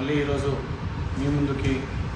మళ్ళీ ఈరోజు మీ ముందుకి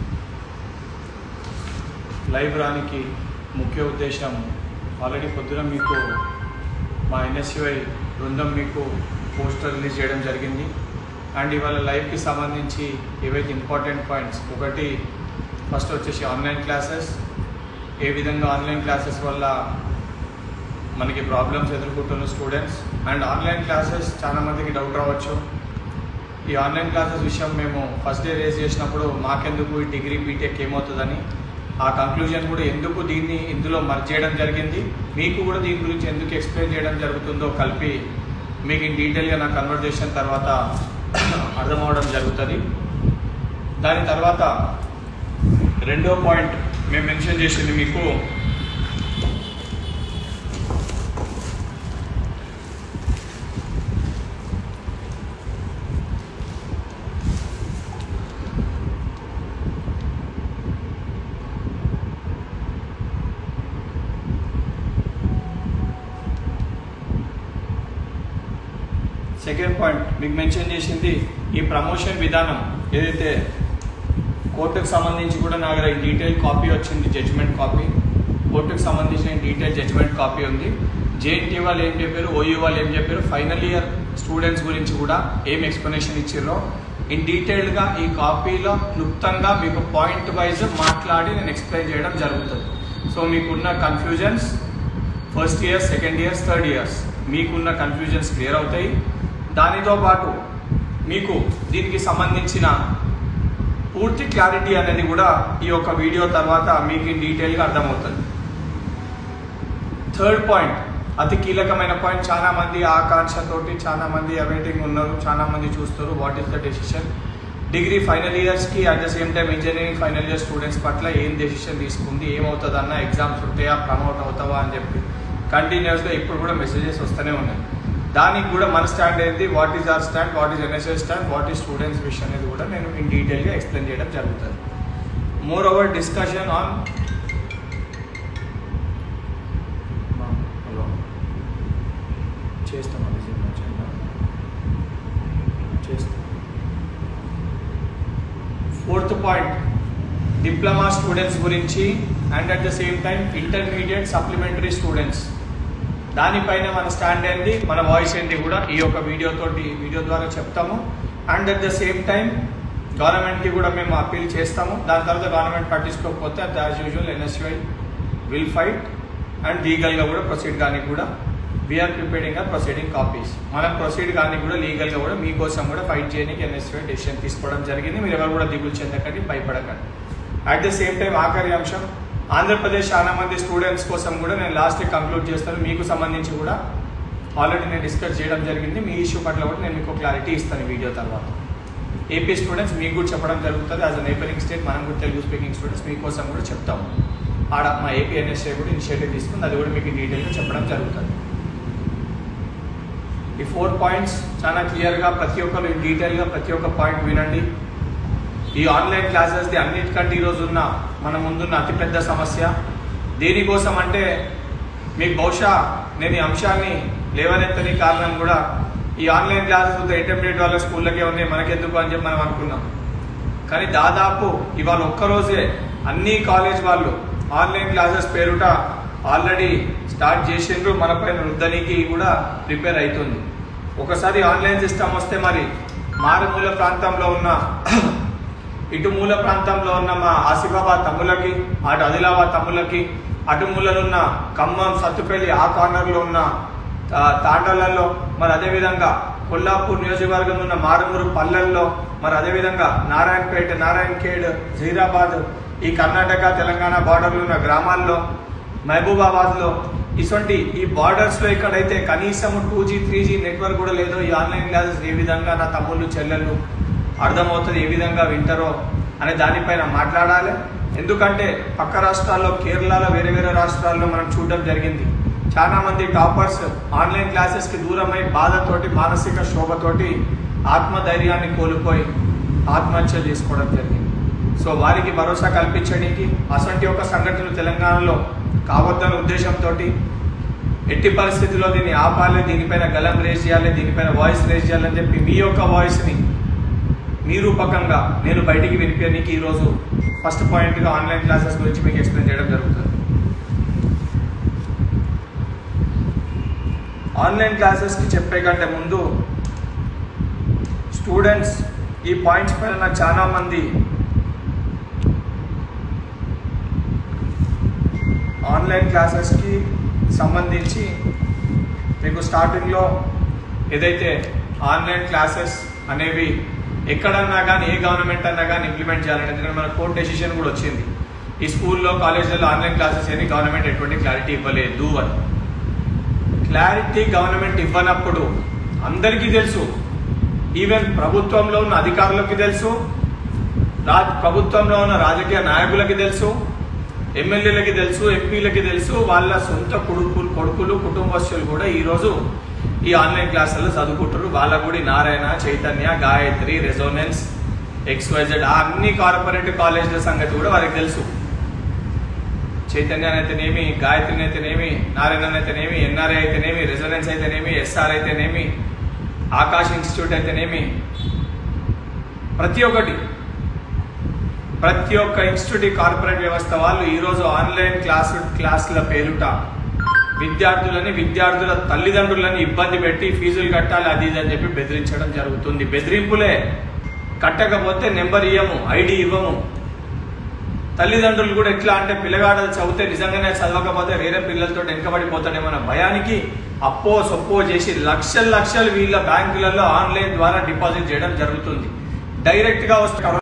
లైవ్ రానికి ముఖ్య ఉద్దేశం ఆల్రెడీ పొద్దున మీకు మా ఎన్ఎస్యుఐ బృందం మీకు పోస్టర్ రిలీజ్ చేయడం జరిగింది. అండ్ ఇవాళ లైవ్కి సంబంధించి ఏవైతే ఇంపార్టెంట్ పాయింట్స్, ఒకటి ఫస్ట్ వచ్చేసి ఆన్లైన్ క్లాసెస్, ఏ విధంగా ఆన్లైన్ క్లాసెస్ వల్ల మనకి ప్రాబ్లమ్స్ ఎదుర్కొంటున్న స్టూడెంట్స్. అండ్ ఆన్లైన్ క్లాసెస్ చాలామందికి డౌట్ రావచ్చు. ఈ ఆన్లైన్ క్లాసెస్ విషయం మేము ఫస్ట్ డే రేస్ చేసినప్పుడు మాకెందుకు ఈ డిగ్రీ బీటెక్ ఏమవుతుందని, ఆ కంక్లూజన్ కూడా ఎందుకు దీన్ని ఇందులో మర్జ్ చేయడం జరిగింది, మీకు కూడా దీని గురించి ఎందుకు ఎక్స్ప్లెయిన్ చేయడం జరుగుతుందో కలిపి మీకు ఇన్ డీటెయిల్గా నా కన్వర్జేషన్ తర్వాత అర్థమవడం జరుగుతుంది. దాని తర్వాత రెండో పాయింట్ మేము మెన్షన్ చేసింది మీకు సెకండ్ పాయింట్ మీకు మెన్షన్ చేసింది ఈ ప్రమోషన్ విధానం ఏదైతే కోర్టుకు సంబంధించి కూడా నా దగ్గర డీటెయిల్ కాపీ వచ్చింది, జడ్జిమెంట్ కాపీ. కోర్టుకు సంబంధించిన డీటెయిల్ జడ్జిమెంట్ కాపీ ఉంది. జేఎన్టీ వాళ్ళు ఏం చెప్పారు, ఓయూ వాళ్ళు ఏం చెప్పారు, ఫైనల్ ఇయర్ స్టూడెంట్స్ గురించి కూడా ఏం ఎక్స్ప్లెనేషన్ ఇచ్చారో ఇన్ డీటెయిల్గా ఈ కాపీలో క్లుప్తంగా మీకు పాయింట్ వైజ్ మాట్లాడి నేను ఎక్స్ప్లెయిన్ చేయడం జరుగుతుంది. సో మీకున్న confusions first years, second years, third years మీకున్న కన్ఫ్యూజన్స్ క్లియర్ అవుతాయి. దానితో పాటు మీకు దీనికి సంబంధించిన పూర్తి క్లారిటీ అనేది కూడా ఈ యొక్క వీడియో తర్వాత మీకు డీటెయిల్గా అర్థమవుతుంది. థర్డ్ పాయింట్ అతి కీలకమైన పాయింట్, చాలామంది ఆకాంక్షతోటి చాలామంది అవైటింగ్ ఉన్నారు, చాలామంది చూస్తారు what is the decision degree final ఇయర్స్కి at the same time engineering final year students పట్ల ఏం డెసిషన్ తీసుకుంది, ఏమవుతుంది అన్న, ఎగ్జామ్స్ ఉంటాయా, ప్రమోట్ అవుతావా అని చెప్పి కంటిన్యూస్గా ఇప్పుడు కూడా మెసేజెస్ వస్తూనే ఉన్నాయి. దానికి కూడా మన స్టాండ్ ఏంటి, what is our stand, what is NSI stand, what is students wish అనేది కూడా నేను ఇన్ డీటెయిల్గా ఎక్స్ప్లెయిన్ చేయడం జరుగుతుంది. Moreover discussion on fourth point diploma students గురించి and at the same time intermediate supplementary students, దానిపైన మన స్టాండ్ ఏంటి, మన వాయిస్ ఏంటి కూడా ఈ యొక్క వీడియో ద్వారా చెప్తాము. And at the same time గవర్నమెంట్కి కూడా మేము అప్పీల్ చేస్తాము. దాని తర్వాత గవర్నమెంట్ పట్టించుకోకపోతే as usual NSUI will fight and లీగల్గా కూడా ప్రొసీడ్ కానీ కూడా వీఆర్ ప్రిపేరింగ్ ప్రొసీడింగ్ కాపీస్. మనం ప్రొసీడ్ కానీ కూడా లీగల్గా కూడా మీకోసం కూడా ఫైట్ చేయడానికి ఎన్ఎస్యుఐ డెసిషన్ తీసుకోవడం జరిగింది. మీరు ఎవరు కూడా దిగులు చెందకండి, భయపడకండి. అట్ ద సేమ్ టైం ఆఖరి అంశం, ఆంధ్రప్రదేశ్ చాలా మంది స్టూడెంట్స్ కోసం కూడా నేను లాస్ట్కి కంక్లూడ్ చేస్తాను. మీకు సంబంధించి కూడా ఆల్రెడీ నేను డిస్కస్ చేయడం జరిగింది. మీ ఇష్యూ పట్ల కూడా నేను మీకు క్లారిటీ ఇస్తాను వీడియో తర్వాత. ఏపీ స్టూడెంట్స్ మీకు కూడా చెప్పడం జరుగుతుంది. యాజ్ అ నైబరింగ్ స్టేట్ మనం కూడా తెలుగు స్పీకింగ్ స్టూడెంట్స్ మీకోసం కూడా చెప్తాము. ఆడ మా ఏపీ ఎన్ఎస్ఐ కూడా ఇనిషియేటివ్ తీసుకుంది, అది కూడా మీకు డీటెయిల్గా చెప్పడం జరుగుతుంది. ఈ 4 పాయింట్స్ చాలా క్లియర్గా ప్రతి ఒక్కరు డీటెయిల్గా ప్రతి ఒక్క పాయింట్ వినండి. ఈ ఆన్లైన్ క్లాసెస్ది అన్నిటికంటే ఈరోజు ఉన్న మన ముందున్న అతిపెద్ద సమస్య. దేనికోసం అంటే మీకు బహుశా నేను ఈ అంశాన్ని లేవనెత్తని కారణం కూడా ఈ ఆన్లైన్ క్లాసెస్ ఇంటర్మీడియట్ వాళ్ళ స్కూళ్ళకే ఉన్నాయి, మనకెందుకు అని చెప్పి మనం అనుకున్నాం. కానీ దాదాపు ఇవాళ ఒక్కరోజే అన్ని కాలేజ్ వాళ్ళు ఆన్లైన్ క్లాసెస్ పేరుట ఆల్రెడీ స్టార్ట్ చేసిండ్రు. మనపైన రుద్దనికి కూడా ప్రిపేర్ అవుతుంది. ఒకసారి ఆన్లైన్ సిస్టమ్ వస్తే మరి మారుమూల ప్రాంతంలో ఉన్న ఇటు మూల ప్రాంతంలో ఉన్న మా ఆసిఫాబాద్ తమ్ములకి, అటు ఆదిలాబాద్ తమ్ములకి, అటు మూలలున్న ఖమ్మం, సత్తుపల్లి, ఆ కార్నర్లో ఉన్న తాండలలో, మరి అదేవిధంగా కొల్లాపూర్ నియోజకవర్గంలో ఉన్న మారుమూరు పల్లెల్లో, మరి అదేవిధంగా నారాయణపేట, నారాయణఖేడ్, జహీరాబాద్, ఈ కర్ణాటక తెలంగాణ బార్డర్లో ఉన్న గ్రామాల్లో, మహబూబాబాద్లో, ఇటువంటి ఈ బార్డర్స్లో ఇక్కడైతే కనీసం 2G 3G నెట్వర్క్ కూడా లేదో ఈ ఆన్లైన్ క్లాసెస్ ఏ విధంగా నా తమ్ముళ్ళు చెల్లెళ్ళు అర్థమవుతుంది, ఏ విధంగా వింటారో అనే దానిపైన మాట్లాడాలి. ఎందుకంటే పక్క రాష్ట్రాల్లో, కేరళలో, వేరే వేరే రాష్ట్రాల్లో మనం చూడడం జరిగింది. చాలామంది టాపర్స్ ఆన్లైన్ క్లాసెస్కి దూరమై బాధతోటి, మానసిక శోభతోటి ఆత్మధైర్యాన్ని కోల్పోయి ఆత్మహత్య చేసుకోవడం జరిగింది. సో వారికి భరోసా కల్పించడానికి అసంటి ఒక సంఘటనలు తెలంగాణలో కావద్దన్న ఉద్దేశంతో ఎట్టి పరిస్థితుల్లో దీన్ని ఆపాలి, దీనిపైన గలం రేజ్ చేయాలి, దీనిపైన వాయిస్ రేజ్ చేయాలని చెప్పి మీ యొక్క వాయిస్ని మీ రూపకంగా నేను బయటికి వినిపించడానికి ఈరోజు ఫస్ట్ పాయింట్గా ఆన్లైన్ క్లాసెస్ గురించి మీకు ఎక్స్ప్లెయిన్ చేయడం జరుగుతుంది. ఆన్లైన్ క్లాసెస్కి చెప్పే కంటే ముందు స్టూడెంట్స్ ఈ పాయింట్స్ పైన నాకు చాలా మంది ఆన్లైన్ క్లాసెస్కి సంబంధించి మీకు స్టార్టింగ్లో ఏదైతే ఆన్లైన్ క్లాసెస్ అనేవి ఎక్కడన్నా కానీ ఏ గవర్నమెంట్ అన్నా కానీ ఇంప్లిమెంట్ చేయాలంటే, ఎందుకంటే మన కోర్టు డెసిషన్ కూడా వచ్చింది, ఈ స్కూల్లో కాలేజీల్లో ఆన్లైన్ క్లాసెస్ అని గవర్నమెంట్ ఎటువంటి క్లారిటీ ఇవ్వలేదు అని. క్లారిటీ గవర్నమెంట్ ఇవ్వనప్పుడు అందరికీ తెలుసు, ఈవెన్ ప్రభుత్వంలో ఉన్న అధికారులకి తెలుసు, ప్రభుత్వంలో ఉన్న రాజకీయ నాయకులకి తెలుసు, ఎమ్మెల్యేలకి తెలుసు, ఎంపీలకి తెలుసు, వాళ్ళ సొంత కొడుకులు కుటుంబస్తులు కూడా ఈరోజు ఈ ఆన్లైన్ క్లాసుల్లో చదువుకుంటారు. వాళ్ళకు కూడా నారాయణ, చైతన్య, గాయత్రి, రెజోనెన్స్, XYZ అన్ని కార్పొరేట్ కాలేజీల సంగతి కూడా వారికి తెలుసు. చైతన్య అయితేనేమి, గాయత్రిని అయితేనేమి, నారాయణ అయితేనేమి, NRI అయితేనేమి, రెజోనెన్స్ అయితేనేమి, SR అయితేనేమి, ఆకాష్ ఇన్స్టిట్యూట్ అయితేనేమి, ప్రతి ఒక్క ఇన్స్టిట్యూట్ కార్పొరేట్ వ్యవస్థ వాళ్ళు ఈరోజు ఆన్లైన్ క్లాసుల పేరుట విద్యార్థుల తల్లిదండ్రులని ఇబ్బంది పెట్టి ఫీజులు కట్టాలి అది ఇది అని చెప్పి బెదిరించడం జరుగుతుంది. బెదిరింపులే, కట్టకపోతే నెంబర్ ఇవ్వము, ఐడి ఇవ్వము. తల్లిదండ్రులు కూడా ఎట్లా అంటే పిల్లగాడు చదివితే నిజంగానే చదవకపోతే వేరే పిల్లలతో వెనకబడిపోతాడేమో అన్న భయానికి అప్పో సొప్పో చేసి లక్షలు వీళ్ళ బ్యాంకులలో ఆన్లైన్ ద్వారా డిపాజిట్ చేయడం జరుగుతుంది. డైరెక్ట్గా వస్తారు,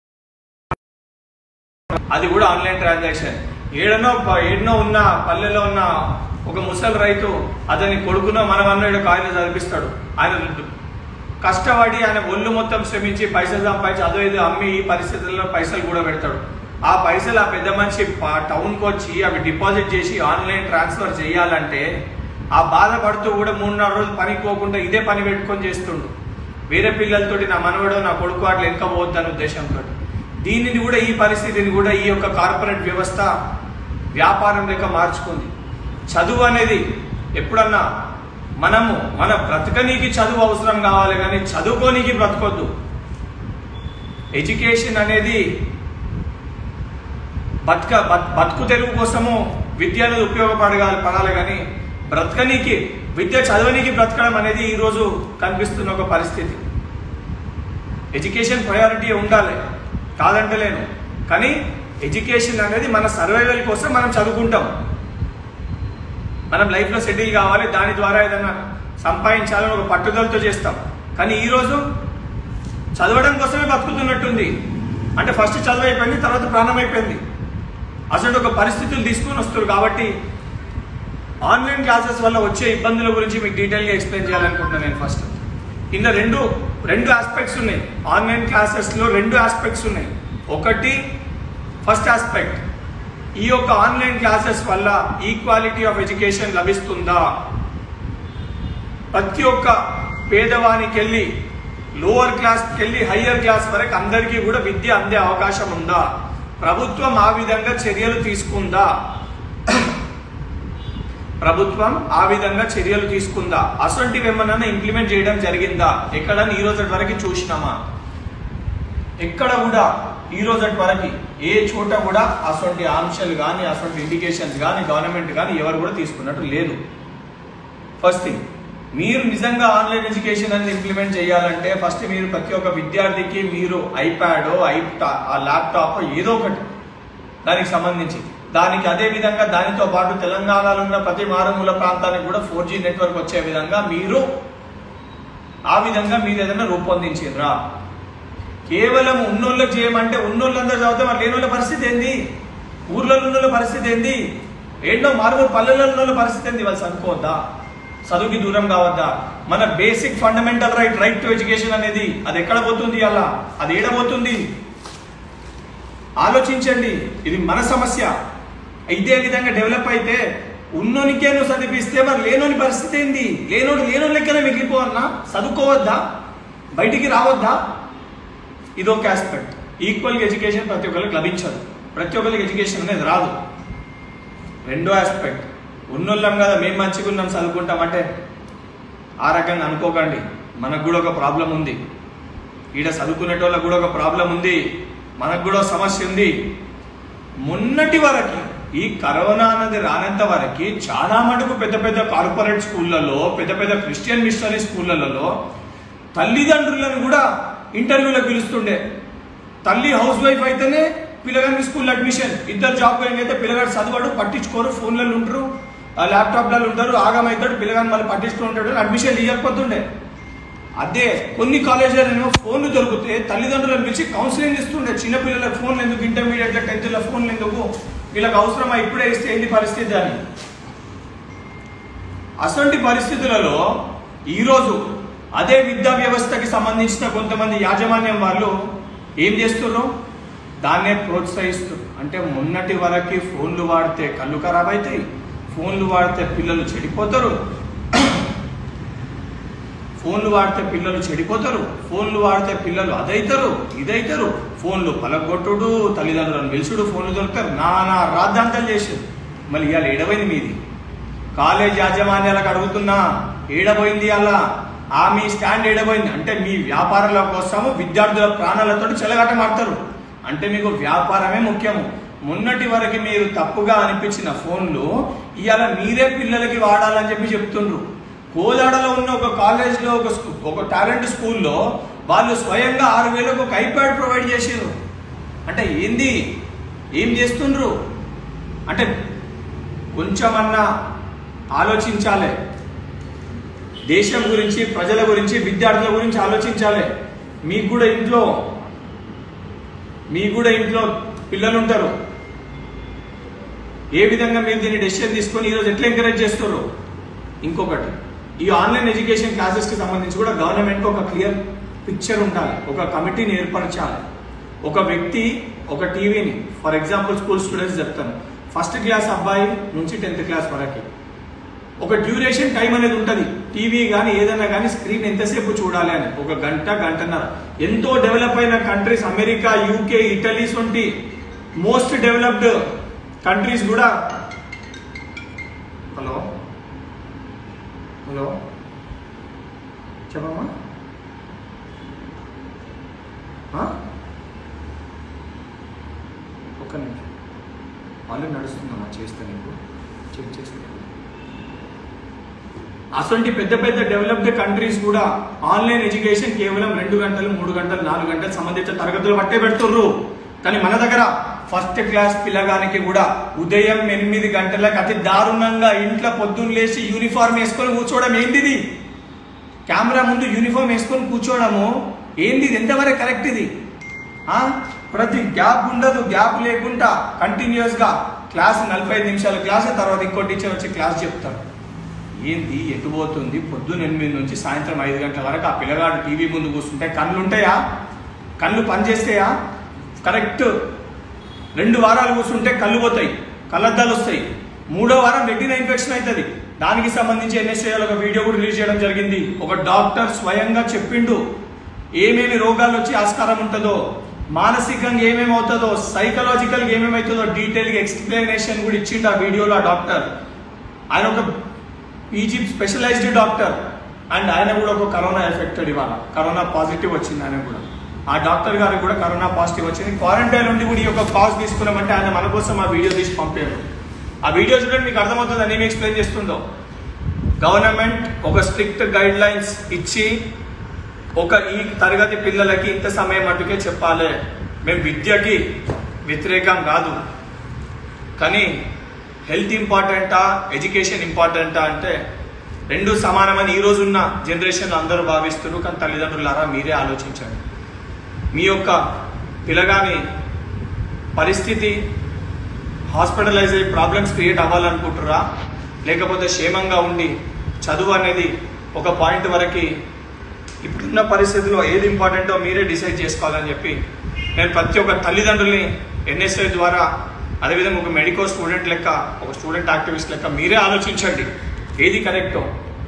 అది కూడా ఆన్లైన్ ట్రాన్సాక్షన్. ఏడనో ఉన్న పల్లెలో ఉన్న ఒక ముసలి రైతు అతని కొడుకునో మనమన్నో కాయలు చదివిస్తాడు. ఆయన కష్టపడి ఆయన ఒళ్ళు మొత్తం శ్రమించి పైసలు సంపాదించి అదో ఏదో అమ్మి ఈ పరిస్థితుల్లో పైసలు కూడా పెడతాడు. ఆ పైసలు ఆ పెద్ద మనిషి టౌన్కి వచ్చి అవి డిపాజిట్ చేసి ఆన్లైన్ ట్రాన్స్ఫర్ చేయాలంటే ఆ బాధపడుతూ కూడా 3-4 రోజులు పనికి పోకుండా ఇదే పని పెట్టుకొని చేస్తుండు. వేరే పిల్లలతోటి నా మనవడో నా కొడుకు అట్లా వెనక పోవద్దనే ఉద్దేశంతో దీనిని కూడా ఈ పరిస్థితిని కూడా ఈ యొక్క కార్పొరేట్ వ్యవస్థ వ్యాపారం లెక్క మార్చుకుంది. చదువు అనేది ఎప్పుడన్నా మన బ్రతకనీకి చదువు అవసరం కావాలి, కానీ చదువుకోనీకి బ్రతకొద్దు. ఎడ్యుకేషన్ అనేది బతుకు తెరువు కోసము విద్య అనేది ఉపయోగపడాలి, కానీ బ్రతకనీకి విద్య చదవనీకి బ్రతకడం అనేది ఈరోజు కనిపిస్తున్న ఒక పరిస్థితి. ఎడ్యుకేషన్ ప్రయారిటీ ఉండాలి, కాదంటలేను, కానీ ఎడ్యుకేషన్ అనేది మన సర్వైవల్ కోసం మనం చదువుకుంటాం. మనం లైఫ్లో సెటిల్ కావాలి, దాని ద్వారా ఏదైనా సంపాదించాలని ఒక పట్టుదలతో చేస్తాం. కానీ ఈరోజు చదవడం కోసమే బతుకుతున్నట్టుంది. అంటే ఫస్ట్ చదువు అయిపోయింది, తర్వాత ప్రాణం అయిపోయింది. అసలు ఒక పరిస్థితులు తీసుకొని వస్తారు. కాబట్టి ఆన్లైన్ క్లాసెస్ వల్ల వచ్చే ఇబ్బందుల గురించి మీకు డీటెయిల్గా ఎక్స్ప్లెయిన్ చేయాలనుకుంటున్నాను. నేను ఫస్ట్ ఇందులో రెండు ఆస్పెక్ట్స్ ఉన్నాయి. ఆన్లైన్ క్లాసెస్లో 2 ఆస్పెక్ట్స్ ఉన్నాయి. ఒకటి ఫస్ట్ ఆస్పెక్ట్, ఈ యొక్క ఆన్లైన్ క్లాసెస్ వల్ల ఈక్వాలిటీ ఆఫ్ ఎడ్యుకేషన్ లభిస్తుందా? ప్రతి ఒక్క పేదవానికి వెళ్ళి లోవర్ క్లాస్కి వెళ్ళి హయ్యర్ క్లాస్ వరకు అందరికీ కూడా విద్య అందే అవకాశం ఉందా? ప్రభుత్వం ఆ విధంగా చర్యలు తీసుకుందా? అసొంటివి ఏమన్నా ఇంప్లిమెంట్ చేయడం జరిగిందా? ఎక్కడన్నా ఈ రోజు వరకు చూసినామా? ఎక్కడ కూడా ఈ రోజు వరకు ఏ చోట కూడా అసొంటి ఆంక్షలు కానీ అసొంటి ఇండికేషన్స్ కానీ గవర్నమెంట్ కానీ ఎవరు కూడా తీసుకున్నట్టు లేదు. ఫస్ట్ థింగ్, మీరు నిజంగా ఆన్లైన్ ఎడ్యుకేషన్ అనేది ఇంప్లిమెంట్ చేయాలంటే ఫస్ట్ మీరు ప్రతి ఒక్క విద్యార్థికి మీరు ఐప్యాడో ల్యాప్టాప్ ఏదో ఒకటి దానికి సంబంధించి దానికి అదే విధంగా దానితో పాటు తెలంగాణలో ఉన్న ప్రతి మారుమూల ప్రాంతానికి కూడా 4G నెట్వర్క్ వచ్చే విధంగా మీరు ఏదైనా రూపొందించారా? కేవలం ఉన్నోళ్ళకి చేయమంటే ఉన్నోళ్ళందరూ చదివితే మరి లేని వాళ్ళ పరిస్థితి ఏంది? ఊర్లో ఉన్న పరిస్థితి ఏంది? ఏంటో మారుమూల పల్లెల్లో ఉన్న పరిస్థితి ఏంది? వాళ్ళు చదువుకోవద్దా? చదువుకి దూరం కావద్దా? మన basic fundamental right to education అనేది అది ఎక్కడ పోతుంది? అలా అది ఏడబోతుంది? ఆలోచించండి. ఇది మన సమస్య. ఇదే విధంగా డెవలప్ అయితే ఉన్నోనికే నువ్వు చదివిస్తే మరి లేనోని పరిస్థితి ఏంది? లేనోడు లెక్కనే మిగిలిపోవన్నా? చదువుకోవద్దా? బయటికి రావద్దా? ఇదొక ఆస్పెక్ట్. ఈక్వల్ ఎడ్యుకేషన్ ప్రతి ఒక్కరికి లభించదు, ప్రతి ఒక్కరికి ఎడ్యుకేషన్ అనేది రాదు. రెండో ఆస్పెక్ట్, ఉన్నోళ్ళం కదా మేము మంచిగా ఉన్నాం చదువుకుంటామంటే ఆ రకంగా అనుకోకండి. మనకు కూడా ఒక ప్రాబ్లం ఉంది. ఈడ చదువుకునేటోళ్ళకు కూడా ఒక ప్రాబ్లం ఉంది, మనకు కూడా సమస్య ఉంది. మొన్నటి వరకు ఈ కరోనా అన్నది రానంత వరకు చాలా మటుకు పెద్ద పెద్ద కార్పొరేట్ స్కూళ్ళలో, పెద్ద పెద్ద క్రిస్టియన్ మిషనరీ స్కూళ్ళలో తల్లిదండ్రులను కూడా ఇంటర్వ్యూలకు పిలుస్తుండే. తల్లి హౌస్ వైఫ్ అయితేనే పిల్లగానికి స్కూల్ అడ్మిషన్, ఇద్దరు జాబ్ గోయింగ్ అయితే పిల్లగాడు చదువాడు, పట్టించుకోరు, ఫోన్లలో ఉంటారు, ల్యాప్టాప్లలో ఉంటారు, ఆగమవుతాడు, పిల్లగాని మళ్ళీ పట్టించుకుంటాడు, అడ్మిషన్ ఇవ్వకపోతుండే. అదే కొన్ని కాలేజీలో ఫోన్లు దొరికితే తల్లిదండ్రులను పిలిచి కౌన్సిలింగ్ ఇస్తుండే. చిన్నపిల్లలకు ఫోన్లు ఎందుకు, ఇంటర్మీడియట్లో 10th ఫోన్లు ఎందుకు, వీళ్ళకి అవసరమా, ఇప్పుడే ఇస్తే ఏంది పరిస్థితి అని. అటువంటి పరిస్థితులలో ఈరోజు అదే విద్యా వ్యవస్థకి సంబంధించిన కొంతమంది యాజమాన్యం వాళ్ళు ఏం చేస్తున్నారు, దాన్నే ప్రోత్సహిస్తారు. అంటే మొన్నటి వరకు ఫోన్లు వాడితే కళ్ళు ఖరాబ్ అవుతాయి, ఫోన్లు వాడితే పిల్లలు చెడిపోతారు, ఫోన్లు వాడితే పిల్లలు చెడిపోతారు, ఫోన్లు వాడితే పిల్లలు అదైతారు ఇదైతారు, ఫోన్లు పలగొట్టుడు, తల్లిదండ్రులను పిలుచుడు, ఫోన్లు దొరుకుతారు, నానా రాద్ధాంతాలు చేసారు. మళ్ళీ ఇవాళ ఏడవైంది మీది కాలేజ్ యాజమాన్యాలకు అడుగుతున్నా, ఏడబోయింది అలా మీ స్టాండ్ ఏడబోయింది అంటే మీ వ్యాపారాల కోసము విద్యార్థుల ప్రాణాలతో చెలగాటమాడతారు. అంటే మీకు వ్యాపారమే ముఖ్యము. మొన్నటి వరకు మీరు తప్పుగా అనిపించిన ఫోన్లు ఇవాళ మీరే పిల్లలకి వాడాలని చెప్పి చెప్తుండ్రు. కోదాడలో ఉన్న ఒక కాలేజ్లో ఒక టాలెంట్ స్కూల్లో వాళ్ళు స్వయంగా 6,000 ఒక ఐప్యాడ్ ప్రొవైడ్ చేసారు. అంటే ఏంది, ఏం చేస్తుండ్రు అంటే కొంచెమన్నా ఆలోచించాలి. దేశం గురించి, ప్రజల గురించి, విద్యార్థుల గురించి ఆలోచించాలి. మీకు కూడా ఇంట్లో పిల్లలు ఉంటారు. ఏ విధంగా మీరు దీన్ని డెసిషన్ తీసుకొని ఈరోజు ఎట్లా ఎంకరేజ్ చేస్తున్నారు. ఇంకొకటి, ఈ ఆన్లైన్ ఎడ్యుకేషన్ క్లాసెస్కి సంబంధించి కూడా గవర్నమెంట్కి ఒక క్లియర్ పిక్చర్ ఉండాలి, ఒక కమిటీని ఏర్పరచాలి. ఒక వ్యక్తి ఒక టీవీని, ఫర్ ఎగ్జాంపుల్ స్కూల్ స్టూడెంట్స్ చెప్తాను, 1st క్లాస్ అబ్బాయి నుంచి 10th క్లాస్ వరకు ఒక డ్యూరేషన్ టైం అనేది ఉంటుంది. టీవీ కానీ ఏదైనా కానీ స్క్రీన్ ఎంతసేపు చూడాలి అని, ఒక గంటన్నర. ఎంతో డెవలప్ అయిన కంట్రీస్, అమెరికా, యూకే, ఇటలీ వంటి మోస్ట్ డెవలప్డ్ కంట్రీస్ కూడా హలో చెప్పమ్మా, ఒక్క నిమిషం, ఆల్రెడీ నడుస్తుందమ్మా, చేస్తా నీకు చెక్ చేస్తా. అటువంటి పెద్ద పెద్ద డెవలప్డ్ కంట్రీస్ కూడా ఆన్లైన్ ఎడ్యుకేషన్ కేవలం 2 గంటలు, 3 గంటలు, 4 గంటలు సంబంధించిన తరగతులు పట్టే పెడుతుర్రు. కానీ మన దగ్గర 1st క్లాస్ పిల్లగానికి కూడా ఉదయం 8 గంటలకు అతి దారుణంగా ఇంట్లో పొద్దున్న లేచి యూనిఫామ్ వేసుకొని కూర్చోవడం ఏంటిది, కెమెరా ముందు యూనిఫామ్ వేసుకొని కూర్చోవడము ఏంది, ఎంతవరకు కరెక్ట్ ఇది? ప్రతి గ్యాప్ ఉండదు, గ్యాప్ లేకుండా కంటిన్యూస్ గా క్లాస్ 45 నిమిషాల క్లాస్, తర్వాత ఇంకో టీచర్ వచ్చి క్లాస్ చెప్తారు. ఏంది, ఎటు పోతుంది? పొద్దున్న 8 నుంచి సాయంత్రం 5 గంటల వరకు ఆ పిల్లగాడు టీవీ ముందు కూర్చుంటే కళ్ళు ఉంటాయా? కళ్ళు పనిచేస్తాయా? కరెక్ట్ 2 వారాలు కూర్చుంటే కళ్ళు పోతాయి, కళ్ళద్దాలు వస్తాయి. 3వ వారం రెటీనా ఇన్ఫెక్షన్ అవుతుంది. దానికి సంబంధించి ఎన్ఎస్ఏలో ఒక వీడియో కూడా రిలీజ్ చేయడం జరిగింది. ఒక డాక్టర్ స్వయంగా చెప్పిండు ఏమేమి రోగాలు వచ్చి ఆస్కారం ఉంటుందో, మానసికంగా ఏమేమి అవుతుందో, సైకలాజికల్గా ఏమేమి అవుతుందో డీటెయిల్గా ఎక్స్ప్లెనేషన్ కూడా ఇచ్చిండు ఆ వీడియోలో ఆ డాక్టర్. ఆయన ఒక పీజీ స్పెషలైజ్డ్ డాక్టర్ అండ్ ఆయన కూడా ఒక కరోనా ఎఫెక్టెడ్, ఇవాళ కరోనా పాజిటివ్ వచ్చింది ఆయన కూడా. ఆ డాక్టర్ గారికి కూడా కరోనా పాజిటివ్ వచ్చింది. క్వారంటైన్ నుండి కూడా ఈ యొక్క కాజ్ తీసుకున్నామంటే ఆయన మన కోసం ఆ వీడియో తీసి పంపారు. ఆ వీడియో చూడండి, మీకు అర్థమవుతుంది అని ఏమి ఎక్స్ప్లెయిన్ చేస్తుందో. గవర్నమెంట్ ఒక స్ట్రిక్ట్ గైడ్ లైన్స్ ఇచ్చి ఈ తరగతి పిల్లలకి ఇంత సమయం మటుకే చెప్పాలి. మేము విద్యకి వ్యతిరేకం కాదు, కానీ హెల్త్ ఇంపార్టెంటా, ఎడ్యుకేషన్ ఇంపార్టెంటా అంటే 2 సమానమని ఈ రోజున్న జనరేషన్లో అందరూ భావిస్తున్నారు. కానీ తల్లిదండ్రులారా మీరే ఆలోచించండి. మీ యొక్క పిల్లగాని పరిస్థితి హాస్పిటలైజ్ అయ్యి ప్రాబ్లమ్స్ క్రియేట్ అవ్వాలనుకుంటురా, లేకపోతే క్షేమంగా ఉండి చదువు అనేది ఒక పాయింట్ వరకు ఇప్పుడున్న పరిస్థితుల్లో ఏది ఇంపార్టెంటో మీరే డిసైడ్ చేసుకోవాలని చెప్పి నేను ప్రతి ఒక్క తల్లిదండ్రుల్ని ఎన్ఎస్ఐ ద్వారా, అదేవిధంగా ఒక మెడికల్ స్టూడెంట్ లెక్క, ఒక స్టూడెంట్ యాక్టివిస్ట్ లెక్క మీరే ఆలోచించండి ఏది కరెక్టో.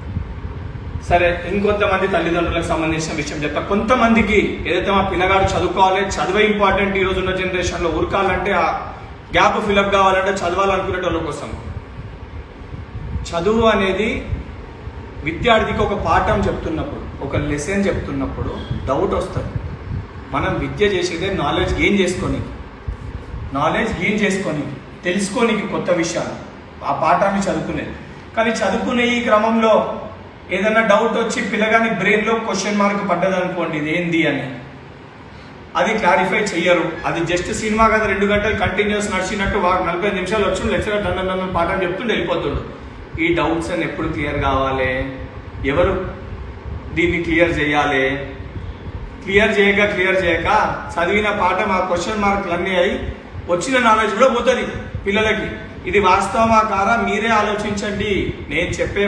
సరే, ఇంకొంతమంది తల్లిదండ్రులకు సంబంధించిన విషయం చెప్తా. కొంతమందికి ఏదైతే మా పిల్లగాడు చదువుకోవాలి, చదువే ఇంపార్టెంట్ ఈ రోజున్న జనరేషన్లో, ఉరకాలంటే ఆ గ్యాప్ ఫిలప్ కావాలంటే చదవాలనుకునే వాళ్ళ కోసం. చదువు అనేది విద్యార్థికి ఒక పాఠం చెప్తున్నప్పుడు, ఒక లెసన్ చెప్తున్నప్పుడు డౌట్ వస్తుంది. మనం విద్య చేసేదే నాలెడ్జ్ గెయిన్ చేసుకొని తెలుసుకోనికి కొత్త విషయాలు ఆ పాఠాన్ని చదువుకునేది. కానీ చదువుకునే ఈ క్రమంలో ఏదైనా డౌట్ వచ్చి పిల్లగాని బ్రెయిన్లో క్వశ్చన్ మార్క్ పడ్డదనుకోండి, ఇది ఏంది అని, అది క్లారిఫై చెయ్యరు. అది జస్ట్ సినిమా కదా 2 గంటలు కంటిన్యూస్ నడిచినట్టు 45 నిమిషాలు వచ్చి లెక్చరర్ దండ పాఠం చెప్తుండే వెళ్ళిపోతుండు. ఈ డౌట్స్ అని ఎప్పుడు క్లియర్ కావాలి? ఎవరు దీన్ని క్లియర్ చేయాలి? క్లియర్ చేయక చదివిన పాఠం ఆ క్వశ్చన్ మార్కులు అన్నీ అయి వచ్చిన నాలెడ్జ్ కూడా పోతుంది పిల్లలకి. ఇది వాస్తవమా కాదా మీరే ఆలోచించండి. నేను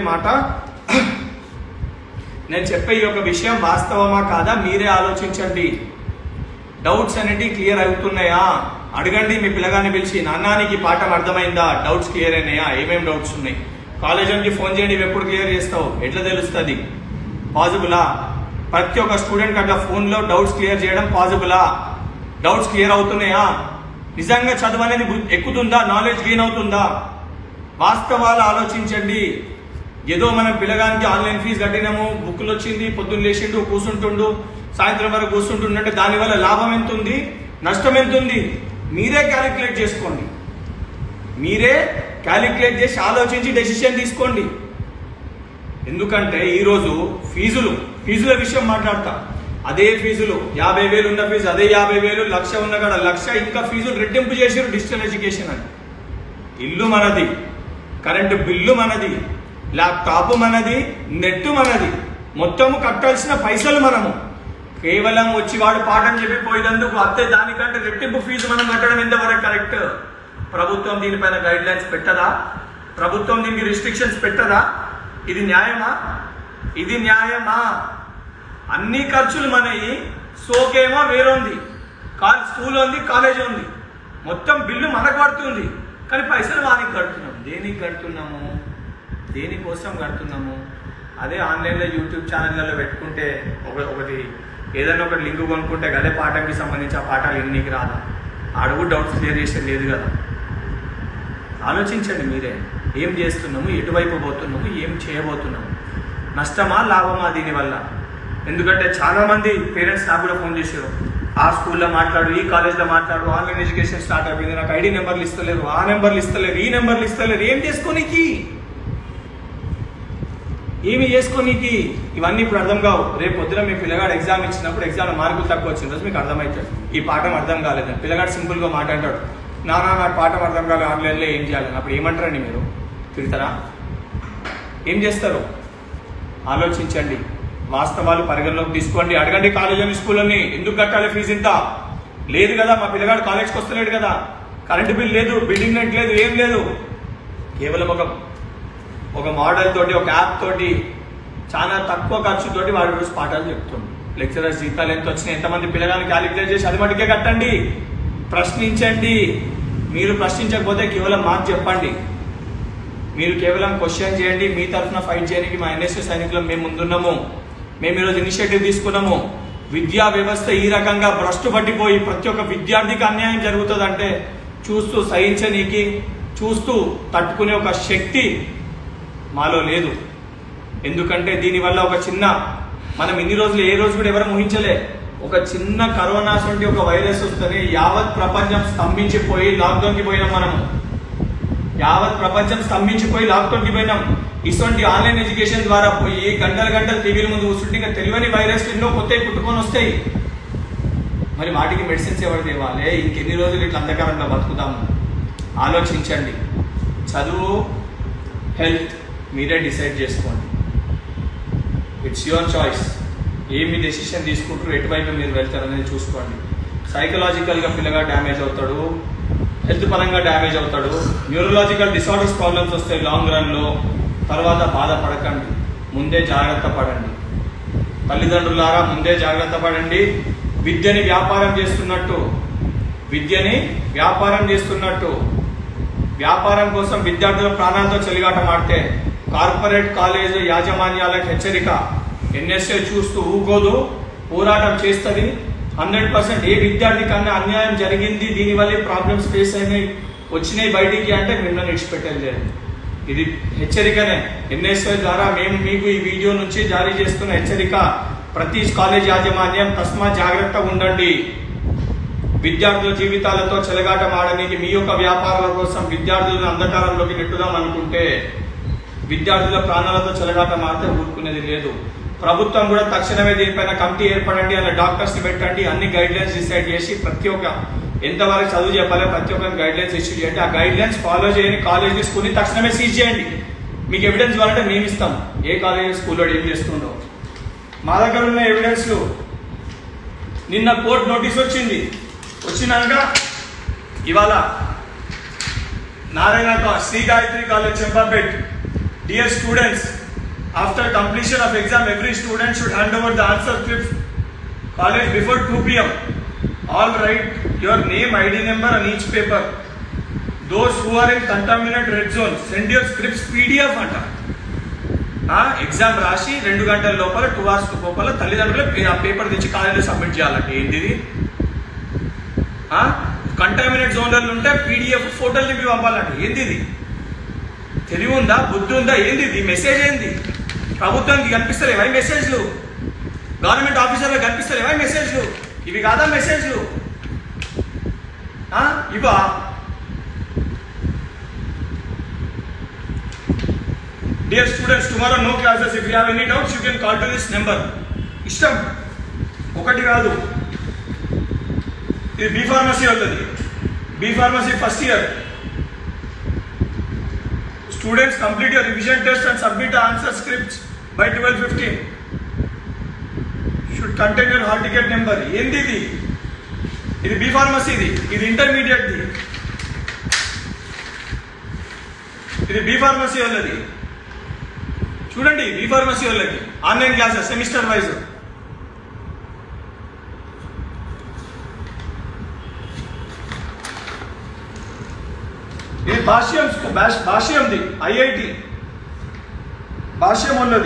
చెప్పే ఈ యొక్క విషయం వాస్తవమా కాదా మీరే ఆలోచించండి. డౌట్స్ అనేవి క్లియర్ అవుతున్నాయా అడగండి. మీ పిల్లగాన్ని పిలిచి, నాన్న నీకు ఈ పాఠం అర్థమైందా, డౌట్స్ క్లియర్ అయినాయా, ఏమేమి డౌట్స్ ఉన్నాయి, కాలేజ్ నుంచి ఫోన్ చేయండి, ఇవి ఎప్పుడు క్లియర్ చేస్తావు, ఎట్లా తెలుస్తుంది, పాసిబులా? ప్రతి ఒక్క స్టూడెంట్ అట్లా ఫోన్లో డౌట్స్ క్లియర్ చేయడం పాసిబులా? డౌట్స్ క్లియర్ అవుతున్నాయా? నిజంగా చదువు అనేది ఎక్కుతుందా, నాలెడ్జ్ గెయిన్ అవుతుందా? వాస్తవాలు ఆలోచించండి. ఏదో మనం పిల్లగానికి ఆన్లైన్ ఫీజు కట్టినాము, బుక్కులు వచ్చింది, పొద్దున్న లేచిండు, కూర్చుంటుండు, సాయంత్రం వరకు కూర్చుంటుండే, దానివల్ల లాభం ఎంత ఉంది, నష్టం ఎంత ఉంది, మీరే క్యాలిక్యులేట్ చేసుకోండి. మీరే క్యాలిక్యులేట్ చేసి ఆలోచించి డెసిషన్ తీసుకోండి. ఎందుకంటే ఈరోజు ఫీజుల విషయం మాట్లాడతా. అదే ఫీజులు 50,000 ఉన్న ఫీజు అదే 50,000, 1,00,000 ఉన్న కాడ 1,00,000 ఇంకా ఫీజులు రెట్టింపు చేసారు డిజిటల్ ఎడ్యుకేషన్ అని. ఇల్లు మనది, కరెంటు బిల్లు మనది, ల్యాప్టాప్ మనది, నెట్ మనది, మొత్తము కట్టాల్సిన పైసలు మనము. కేవలం వచ్చి వాడు పాఠం చెప్పిపోయినందుకు అత్తే దానికంటే రెట్టింపు ఫీజు మనం కట్టడం ఎంతవరకు కరెక్ట్? ప్రభుత్వం దీనిపైన గైడ్ లైన్స్ పెట్టదా? ప్రభుత్వం దీనికి రిస్ట్రిక్షన్స్ పెట్టదా? ఇది న్యాయమా? అన్ని ఖర్చులు మనవి, సోకేమో వేరుంది, స్కూల్ ఉంది, కాలేజ్ ఉంది, మొత్తం బిల్లు మనకు పడుతుంది, కానీ పైసలు వానికి కడుతున్నాం. దేనికి కడుతున్నాము, దేనికోసం కడుతున్నాము? అదే ఆన్లైన్లో యూట్యూబ్ ఛానళ్ళలో పెట్టుకుంటే ఒకటి ఏదైనా ఒకటి లింక్ కొనుక్కుంటే అదే పాఠంకి సంబంధించి ఆ పాఠాలు ఎన్నికి రాదా? అడుగు డౌట్స్ క్లియర్ చేసేది లేదు కదా. ఆలోచించండి మీరే, ఏం చేస్తున్నాము, ఎటువైపు పోతున్నాము, ఏం చేయబోతున్నాము, నష్టమా లాభమా దీనివల్ల? ఎందుకంటే చాలామంది పేరెంట్స్ నాకు కూడా ఫోన్ చేశారు, ఆ స్కూల్లో మాట్లాడు, ఈ కాలేజ్లో మాట్లాడు, ఆన్లైన్ ఎడ్యుకేషన్ స్టార్ట్ అయిపోయింది, నాకు ఐడి నెంబర్లు ఇస్తలేరు, ఆ నెంబర్లు ఇస్తలేరు, ఈ నెంబర్లు ఇస్తలేరు, ఏం చేసుకోనీకి, ఏమి చేసుకోనీకి? ఇవన్నీ ఇప్పుడు అర్థం కావు. రేపు పొద్దున మీ పిల్లగాడు ఎగ్జామ్ ఇచ్చినప్పుడు ఎగ్జామ్లో మార్కులు తక్కువ వచ్చిన రోజు మీకు అర్థమవుతుంది ఈ పాఠం అర్థం కాలేదని. పిల్లగాడు సింపుల్గా మాట్లాడతాడు, నాకు పాఠం అర్థం కాలేదు, ఆన్లైన్లో ఏం చేయాలని. అప్పుడు ఏమంటారండి మీరు? తిడతారా? ఏం చేస్తారు? ఆలోచించండి, వాస్తవాలు పరిగణలోకి తీసుకోండి. అడగండి కాలేజీని, స్కూళ్ళని, ఎందుకు కట్టాలి ఫీజు ఇంత? లేదు కదా, మా పిల్లగాడు కాలేజ్కి వస్తలేడు కదా, కరెంటు బిల్ లేదు, బిల్డింగ్ రెంట్ లేదు, ఏం లేదు, కేవలం ఒక మోడల్ తోటి, ఒక యాప్ తోటి, చాలా తక్కువ ఖర్చుతోటి వాడి రోజు పాఠాలు చెప్తుంది. లెక్చరర్స్ జీతాలు ఎంత వచ్చినాయి, ఎంతమంది పిల్లగాని క్యాలిక్యులేట్ చేసి అది మటుకే కట్టండి. ప్రశ్నించండి. మీరు ప్రశ్నించకపోతే కేవలం మాకు చెప్పండి. మీరు కేవలం క్వశ్చన్ చేయండి. మీ తరఫున ఫైట్ చేయడానికి మా ఎన్ఎస్ఎస్ సైనికులు మేము ముందున్నాము. మేము ఈరోజు ఇనిషియేటివ్ తీసుకున్నాము. విద్యా వ్యవస్థ ఈ రకంగా భ్రష్టు పట్టిపోయి ప్రతి ఒక్క విద్యార్థికి అన్యాయం జరుగుతుందంటే చూస్తూ సహించనీకి, చూస్తూ తట్టుకునే ఒక శక్తి మాలో లేదు. ఎందుకంటే దీనివల్ల ఒక చిన్న, మనం ఇన్ని రోజులు ఏ రోజు కూడా ఎవరు ఊహించలే, ఒక చిన్న కరోనా వంటి ఒక వైరస్ వస్తేనే యావత్ ప్రపంచం స్తంభించిపోయి లాక్డౌన్కి పోయినాం. మనము యావత్ ప్రపంచం స్తంభించిపోయి లాక్డౌన్కి పోయినాం. ఇటువంటి ఆన్లైన్ ఎడ్యుకేషన్ ద్వారా పోయి గంటలు టీవీల ముందు కూర్చుంటే ఇంకా తెలియని వైరస్ ఎన్నో కొత్తవి పుట్టుకొని వస్తాయి. మరి వాటికి మెడిసిన్స్ ఎవరు తేవాలి? ఇంకెన్ని రోజులు ఇట్లా అంధకారంలో బతుకుతాము? ఆలోచించండి. చదువు, హెల్త్ మీరే డిసైడ్ చేసుకోండి. It's your choice. ఏమి డెసిషన్ తీసుకుంటారు, ఎటువైపు మీరు వెళ్తారు అనేది చూసుకోండి. సైకలాజికల్గా పిల్లగా డ్యామేజ్ అవుతాడు, హెల్త్ పరంగా డ్యామేజ్ అవుతాడు, న్యూరలాజికల్ డిసార్డర్స్ ప్రాబ్లమ్స్ వస్తాయి లాంగ్ రన్లో. తర్వాత బాధపడకండి, ముందే జాగ్రత్త పడండి. తల్లిదండ్రులారా ముందే జాగ్రత్త పడండి. విద్యని వ్యాపారం చేస్తున్నట్టు వ్యాపారం కోసం విద్యార్థుల ప్రాణాలతో చెలిగాటం ఆడితే కార్పొరేట్ కాలేజ్ యాజమాన్యాలకు హెచ్చరిక. ఎన్ఎస్ఏ చూస్తూ ఊగోదు, పోరాటం చేస్తుంది. 100% ఏ విద్యార్థి కన్నా అన్యాయం జరిగింది, దీనివల్ల ప్రాబ్లమ్స్ ఫేస్ వచ్చినాయి బయటికి అంటే మిమ్మల్ని విడిచిపెట్టేది లేదు. ఇది హెచ్చరికనే. ఎన్ఎస్ఏ ద్వారా మేము మీకు ఈ వీడియో నుంచి జారీ చేస్తున్న హెచ్చరిక. ప్రతి కాలేజ్ యాజమాన్యం తస్మాత్ జాగ్రత్తగా ఉండండి. విద్యార్థుల జీవితాలతో చెలగాటమాడడానికి మీ యొక్క వ్యాపారాల కోసం విద్యార్థులను అంధకారంలోకి నెట్టుదాం అనుకుంటే విద్యార్థుల ప్రాణాలతో చెలగాటమాడితే ఊరుకునేది లేదు. ప్రభుత్వం కూడా తక్షణమే దీనిపైన కమిటీ ఏర్పడండి, అలా డాక్టర్స్ పెట్టండి, అన్ని గైడ్ లైన్స్ డిసైడ్ చేసి ప్రతి ఒక్క ఎంతవరకు చదువు చెప్పాలి ప్రతి ఒక్కరికి గైడ్ లైన్స్ ఇష్యూ చేయండి. ఆ గైడ్ లైన్స్ ఫాలో చేయని కాలేజ్ స్కూల్ని తక్షణమే సీజ్ చేయండి. మీకు ఎవిడెన్స్ కావాలంటే మేము ఇస్తాం ఏ కాలేజ్ స్కూల్లో ఏం చేస్తుండో. మా దగ్గర ఉన్న ఎవిడెన్స్లు నిన్న కోర్టు నోటీస్ వచ్చినాక ఇవాళ Narayana Shri Gayatri college Champapet, dear students, after completion of exam every student should hand over the answer scripts college before 2 p.m. all write your name, id number on each paper. Those who are in contaminant red zone send your scripts pdf anta. Exam రాసి 2 గంటల లోపల 2 hours లోపల తల్లిదండ్రులు ఆ paper తెచ్చి కాలేజీలో submit చేయాలంటే ఏంటిది? కంటామినేట్ జోన్లలో ఉంటే పీడిఎఫ్ ఫోటోలు నింపి పంపాలంటే ఏంది? తెలివి ఉందా, బుద్ధి ఉందా? ఏంది ఈ మెసేజ్? ఏంది ప్రభుత్వానికి కనిపిస్తలేవా ఈ మెసేజ్లు? గవర్నమెంట్ ఆఫీసర్లకు కనిపిస్తలేవా ఈ మెసేజ్లు? ఇవి కాదా మెసేజ్లు? ఇవా? Dear students, tomorrow no classes. If you have any doubts, you can call to this number. ఇష్టం ఒకటి కాదు. ఇది బి ఫార్మసీ అవుతుంది. B pharmacy first year. Students, complete your revision test and submit the answer scripts by 12:15. Should contain your hall ticket number. ఏంది ఇది? ఇది B pharmacy, ఇది intermediate, ఇది బి ఫార్మసీ వాళ్ళది. చూడండి, బి ఫార్మసీ వాళ్ళకి ఆన్లైన్ క్లాసెస్ సెమిస్టర్ వైజ్. ఇది భాష్యంది ఐఐటి భాష్యం ఉన్నది.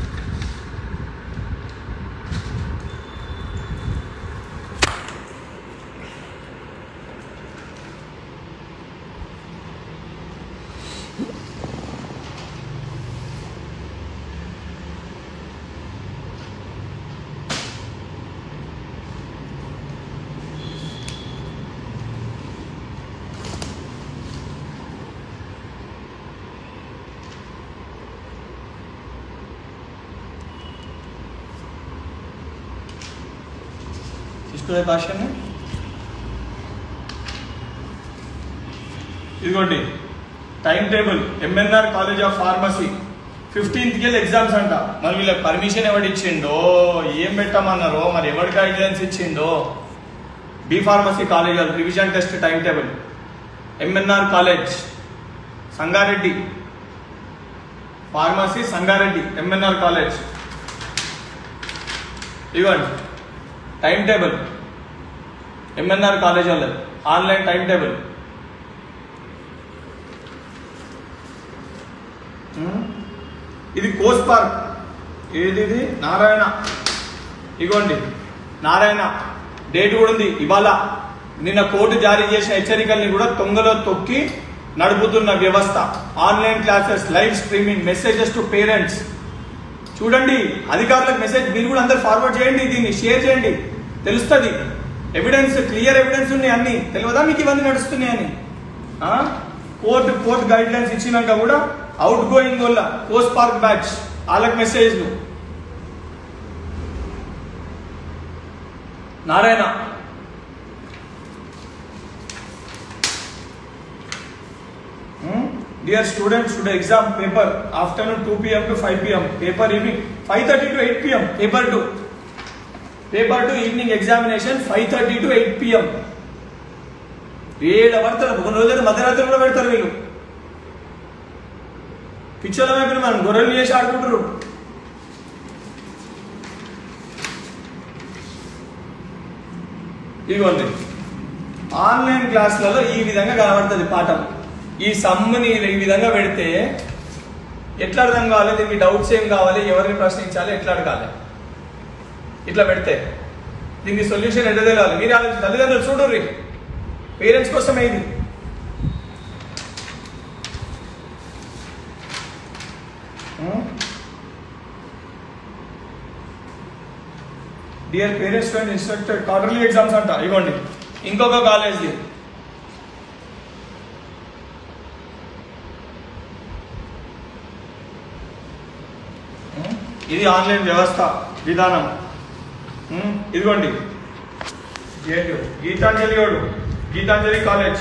భాష్యం ఇదిగోండి. Time table MNR college of pharmacy 15th కి ఎగ్జామ్స్ అంట. మరి వీళ్ళకి పర్మిషన్ ఎవడు ఇచ్చిండో, ఏం పెట్టమన్నారో, మరి ఎవరి గైడ్లైన్స్ ఇచ్చిండో. B pharmacy college revision test time table MNR college Sangareddy, pharmacy Sangareddy MNR college. ఇదిగోండి టైం టేబుల్ ఎంఎన్ఆర్ కాలేజ్ వాళ్ళది ఆన్లైన్ టైం టేబుల్. ఇది కోస్ పార్క్, ఏది నారాయణ. ఇగోండి నారాయణ డేట్ కూడా ఉంది ఇవాళ. నిన్న కోర్టు జారీ చేసిన హెచ్చరికల్ని కూడా తొంగలో తొక్కి నడుపుతున్న వ్యవస్థ. Online classes, live streaming, messages to parents. చూడండి, అధికారులకు మెసేజ్ మీరు కూడా అందరు ఫార్వర్డ్ చేయండి, దీన్ని షేర్ చేయండి, తెలుస్తుంది. ఎవిడెన్స్, క్లియర్ ఎవిడెన్స్ ఉన్నాయి అన్ని. తెలియదా మీకు ఇవన్నీ నడుస్తున్నాయని? కోర్టు గైడ్ లైన్స్ ఇచ్చినాక కూడా అవుట్ గోయింగ్ వల్ల కోస్ట్ పార్క్ బ్యాచ్ వాళ్ళకి మెసేజ్లు. Narayana Dear students, today exam paper afternoon 2 p.m. to 5 p.m. Paper evening 5:30 to 8 p.m. Paper 2 evening examination 5:30 to 8 p.m. వీళ్ళ పడతారు. కొన్ని రోజులు మధ్యరాత్రి కూడా పెడతారు వీళ్ళు. పిచ్చోళ్ళ వైపు మనం గొర్రెలు చేసి ఆడుకుంటారు. ఇదిగోండి ఆన్లైన్ క్లాసులలో ఈ విధంగా కనబడుతుంది పాఠం. ఈ సమ్ముని ఈ విధంగా పెడితే ఎట్లా అర్థం కావాలి, దీనికి డౌట్స్ ఏం కావాలి, ఎవరిని ప్రశ్నించాలి, ఎట్లా అడగాలి, ఇట్లా పెడితే దీనికి సొల్యూషన్ ఎట్లా తెలియాలి? మీరు ఆలోచించి తల్లిదండ్రులు చూడరు, పేరెంట్స్ కోసమే ఇది. Dear parents and instructor quarterly exams అంట. ఇవ్వండి ఇంకొక కాలేజ్ది, ఇది ఆన్లైన్ వ్యవస్థ విధానం. ఇదిగోండి గీతాంజలి కాలేజ్,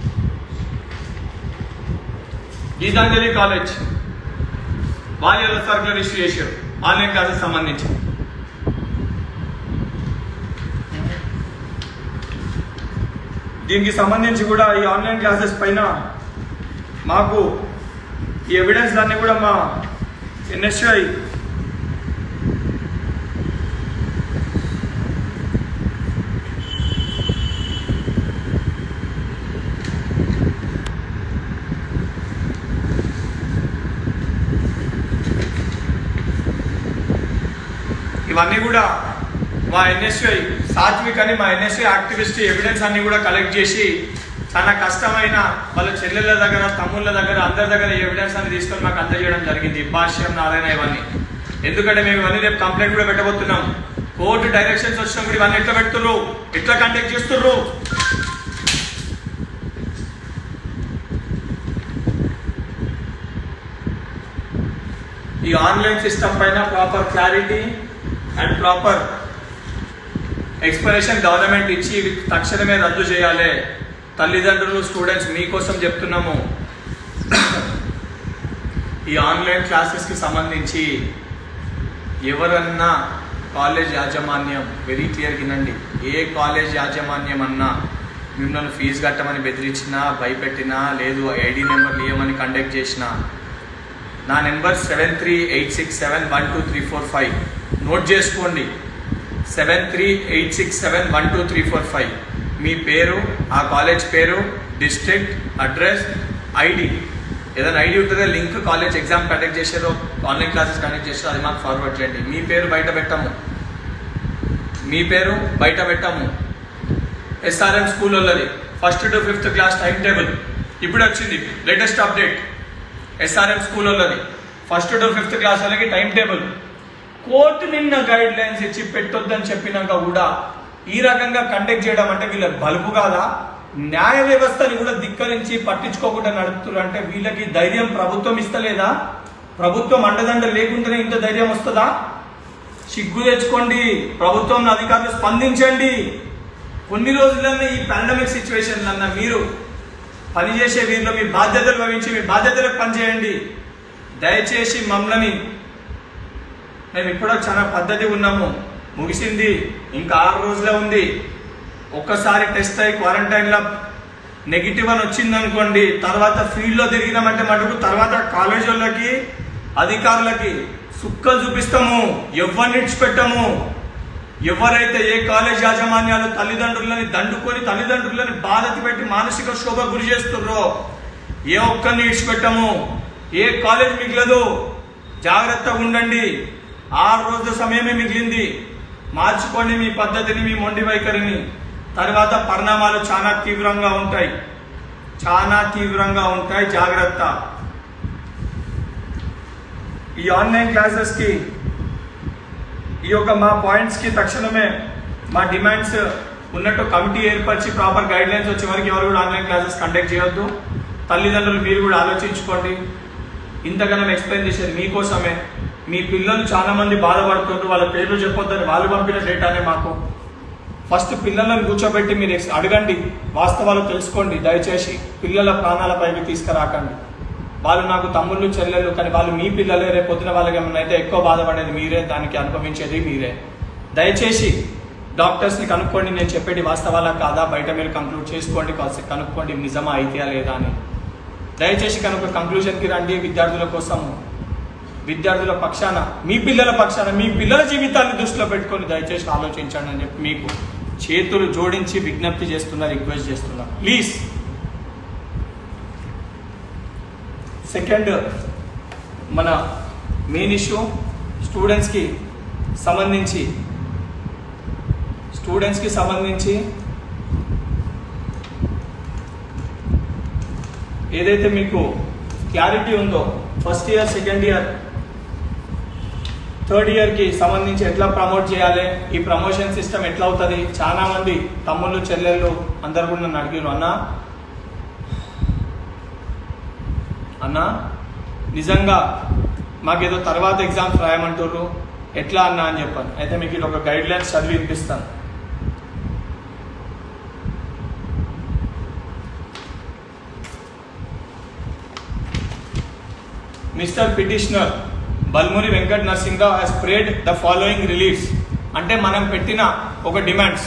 గీతాంజలి కాలేజ్ బాల్యాల సర్కులర్ ఇష్యూ చేశారు ఆన్లైన్ క్లాసెస్ సంబంధించి. దీనికి సంబంధించి కూడా ఈ ఆన్లైన్ క్లాసెస్ పైన మాకు ఈ ఎవిడెన్స్ దాన్ని కూడా మా ఎన్ఎస్ఐ ఇవన్నీ కూడా మా ఎన్ఎస్ఐ సాత్విక్ అని మా ఎన్ఎస్ఐ యాక్టివిస్ట్ ఎవిడెన్స్ అన్ని కూడా కలెక్ట్ చేసి చాలా కష్టమైన వాళ్ళ చెల్లెళ్ళ దగ్గర తమ్ముళ్ళ దగ్గర అందరి దగ్గర ఎవిడెన్స్ అని తీసుకొని మాకు అందజేయడం జరిగింది. భాష్యం నారాయణ ఇవన్నీ. ఎందుకంటే మేము ఇవన్నీ రేపు కంప్లైంట్ కూడా పెట్టబోతున్నాం. కోర్టు డైరెక్షన్స్ వచ్చినప్పుడు ఇవన్నీ ఎట్లా పెడుతుర్రు, ఎట్లా కండక్ట్ చేస్తుర్రు. ఈ ఆన్లైన్ సిస్టమ్ పైన proper clarity and proper explanation government ఇచ్చి తక్షణమే రద్దు చేయాలి. తల్లిదండ్రులు స్టూడెంట్స్ మీకోసం చెప్తున్నాము. ఈ ఆన్లైన్ క్లాసెస్కి సంబంధించి ఎవరన్నా కాలేజ్ యాజమాన్యం వెరీ క్లియర్ వినండి, ఏ కాలేజ్ యాజమాన్యం అన్నా మిమ్మల్ని ఫీజు కట్టమని బెదిరించినా, భయపెట్టినా, లేదు ఐడి నెంబర్లు ఇవ్వమని కండక్ట్ చేసినా, నా నెంబర్ 7386712345 నోట్ చేసుకోండి. 7386712345. మీ పేరు, ఆ కాలేజ్ పేరు, డిస్ట్రిక్ట్, అడ్రస్, ఐడి, ఏదైనా ఐడి ఉంటుందో లింక్, కాలేజ్ ఎగ్జామ్ కండక్ట్ చేసేదో, ఆన్లైన్ క్లాసెస్ కండక్ట్ చేసేదో అది మాకు ఫార్వర్డ్ చేయండి. మీ పేరు బయట పెట్టము. ఎస్ఆర్ఎం స్కూల్ వాళ్ళది 1st to 5th class time table ఇప్పుడు వచ్చింది, లేటెస్ట్ అప్డేట్. ఎస్ఆర్ఎం స్కూల్ వాళ్ళది 1st to 5th క్లాస్ వాళ్ళకి టైం టేబుల్. కోర్టు నిన్న గైడ్ లైన్స్ ఇచ్చి పెట్టొద్దని చెప్పినాక కూడా ఈ రకంగా కండక్ట్ చేయడం అంటే వీళ్ళకి బలుపు కాదా? న్యాయ వ్యవస్థని కూడా ధిక్కరించి పట్టించుకోకుండా నడుపుతున్నారు అంటే వీళ్ళకి ధైర్యం ప్రభుత్వం ఇస్తలేదా? ప్రభుత్వం అండదండ లేకుండానే ఇంత ధైర్యం వస్తుందా? సిగ్గు తెచ్చుకోండి. ప్రభుత్వం అధికారులు స్పందించండి. కొన్ని రోజులన్నా ఈ పాండమిక్ సిచ్యువేషన్లన్నా మీరు పనిచేసే వీరిలో మీ బాధ్యతలు వహించి మీ బాధ్యతలకు పనిచేయండి. దయచేసి మమ్మల్ని, మేము ఇప్పుడు చాలా పద్ధతి ఉన్నాము, ముగిసింది, ఇంకా 6 రోజులే ఉంది. ఒక్కసారి టెస్ట్ అయ్యి క్వారంటైన్లో నెగిటివ్ అని వచ్చింది అనుకోండి, తర్వాత ఫీల్డ్లో తిరిగినామంటే మటుకు తర్వాత కాలేజ్ వాళ్ళకి అధికారులకి సుక్కలు చూపిస్తాము, ఎవరిని ఇచ్చిపెట్టము. ఎవరైతే ఏ కాలేజ్ యాజమాన్యాలు తల్లిదండ్రులని దండుకొని తల్లిదండ్రులని బాధతి పెట్టి మానసిక శోభ గురి చేస్తుర్రో ఏ ఒక్కరిని ఇచ్చిపెట్టము. ఏ కాలేజ్ మిగలదు. జాగ్రత్తగా ఉండండి. 6 రోజుల సమయమే మిగిలింది. మార్చుకోండి మీ పద్ధతిని, మీ మొండి వైఖరిని. తర్వాత పరిణామాలు చాలా తీవ్రంగా ఉంటాయి. జాగ్రత్త. ఈ ఆన్లైన్ క్లాసెస్కి ఈ యొక్క మా పాయింట్స్కి తక్షణమే మా డిమాండ్స్ ఉన్నట్టు కమిటీ ఏర్పరిచి ప్రాపర్ గైడ్ లైన్స్ వచ్చే వరకు ఎవరు కూడా ఆన్లైన్ క్లాసెస్ కండక్ట్ చేయొద్దు. తల్లిదండ్రులు మీరు కూడా ఆలోచించుకోండి. ఇంతగానో ఎక్స్ప్లెయిన్ చేసేది మీకోసమే. మీ పిల్లలు చాలా మంది బాధపడుతుంటారు, వాళ్ళ పేర్లు చెప్పొద్దని వాళ్ళు పంపిన డేటానే మాకు. ఫస్ట్ పిల్లలను కూర్చోబెట్టి మీరు అడగండి, వాస్తవాలు తెలుసుకోండి. దయచేసి పిల్లల ప్రాణాలపైకి తీసుకురాకండి. వాళ్ళు నాకు తమ్ముళ్ళు చెల్లెళ్ళు, కానీ వాళ్ళు మీ పిల్లలే. రేపు పొద్దున వాళ్ళకి ఏమన్నా అయితే ఎక్కువ బాధపడేది మీరే, దానికి అనుభవించేది మీరే. దయచేసి డాక్టర్స్ని కనుక్కోండి, నేను చెప్పేది వాస్తవాలా కాదా బయట మీరు కంక్లూడ్ చేసుకోండి, కనుక్కోండి నిజమా అయితే లేదా అని. దయచేసి కనుక కంక్లూజన్కి రండి. విద్యార్థుల కోసం, విద్యార్థుల పక్షాన, మీ పిల్లల పక్షాన, మీ పిల్లల జీవితాన్ని దృష్టిలో పెట్టుకొని దయచేసి ఆలోచించండి అని చెప్పి మీకు చేతులు జోడించి విజ్ఞప్తి చేస్తున్నా, రిక్వెస్ట్ చేస్తున్నా. ప్లీజ్. సెకండ్ మన మెయిన్ ఇష్యూ స్టూడెంట్స్కి సంబంధించి ఏదైతే మీకు క్లారిటీ ఉందో, first year, second year, third ఇయర్కి సంబంధించి ఎట్లా ప్రమోట్ చేయాలి, ఈ ప్రమోషన్ సిస్టమ్ ఎట్లా అవుతుంది. చాలా మంది తమ్ముళ్ళు చెల్లెళ్ళు అందరు కూడా నన్ను అడిగారు, అన్న నిజంగా మాకేదో తర్వాత ఎగ్జామ్స్ రాయమంటారు ఎట్లా అన్నా అని చెప్పాను. అయితే మీకు ఇది ఒక గైడ్ లైన్స్ చదివి వినిపిస్తాను. Mister petitioner Balmuri Venkata Narasimharao has prayed the following reliefs. అంటే మనం పెట్టిన ఒక డిమాండ్స్.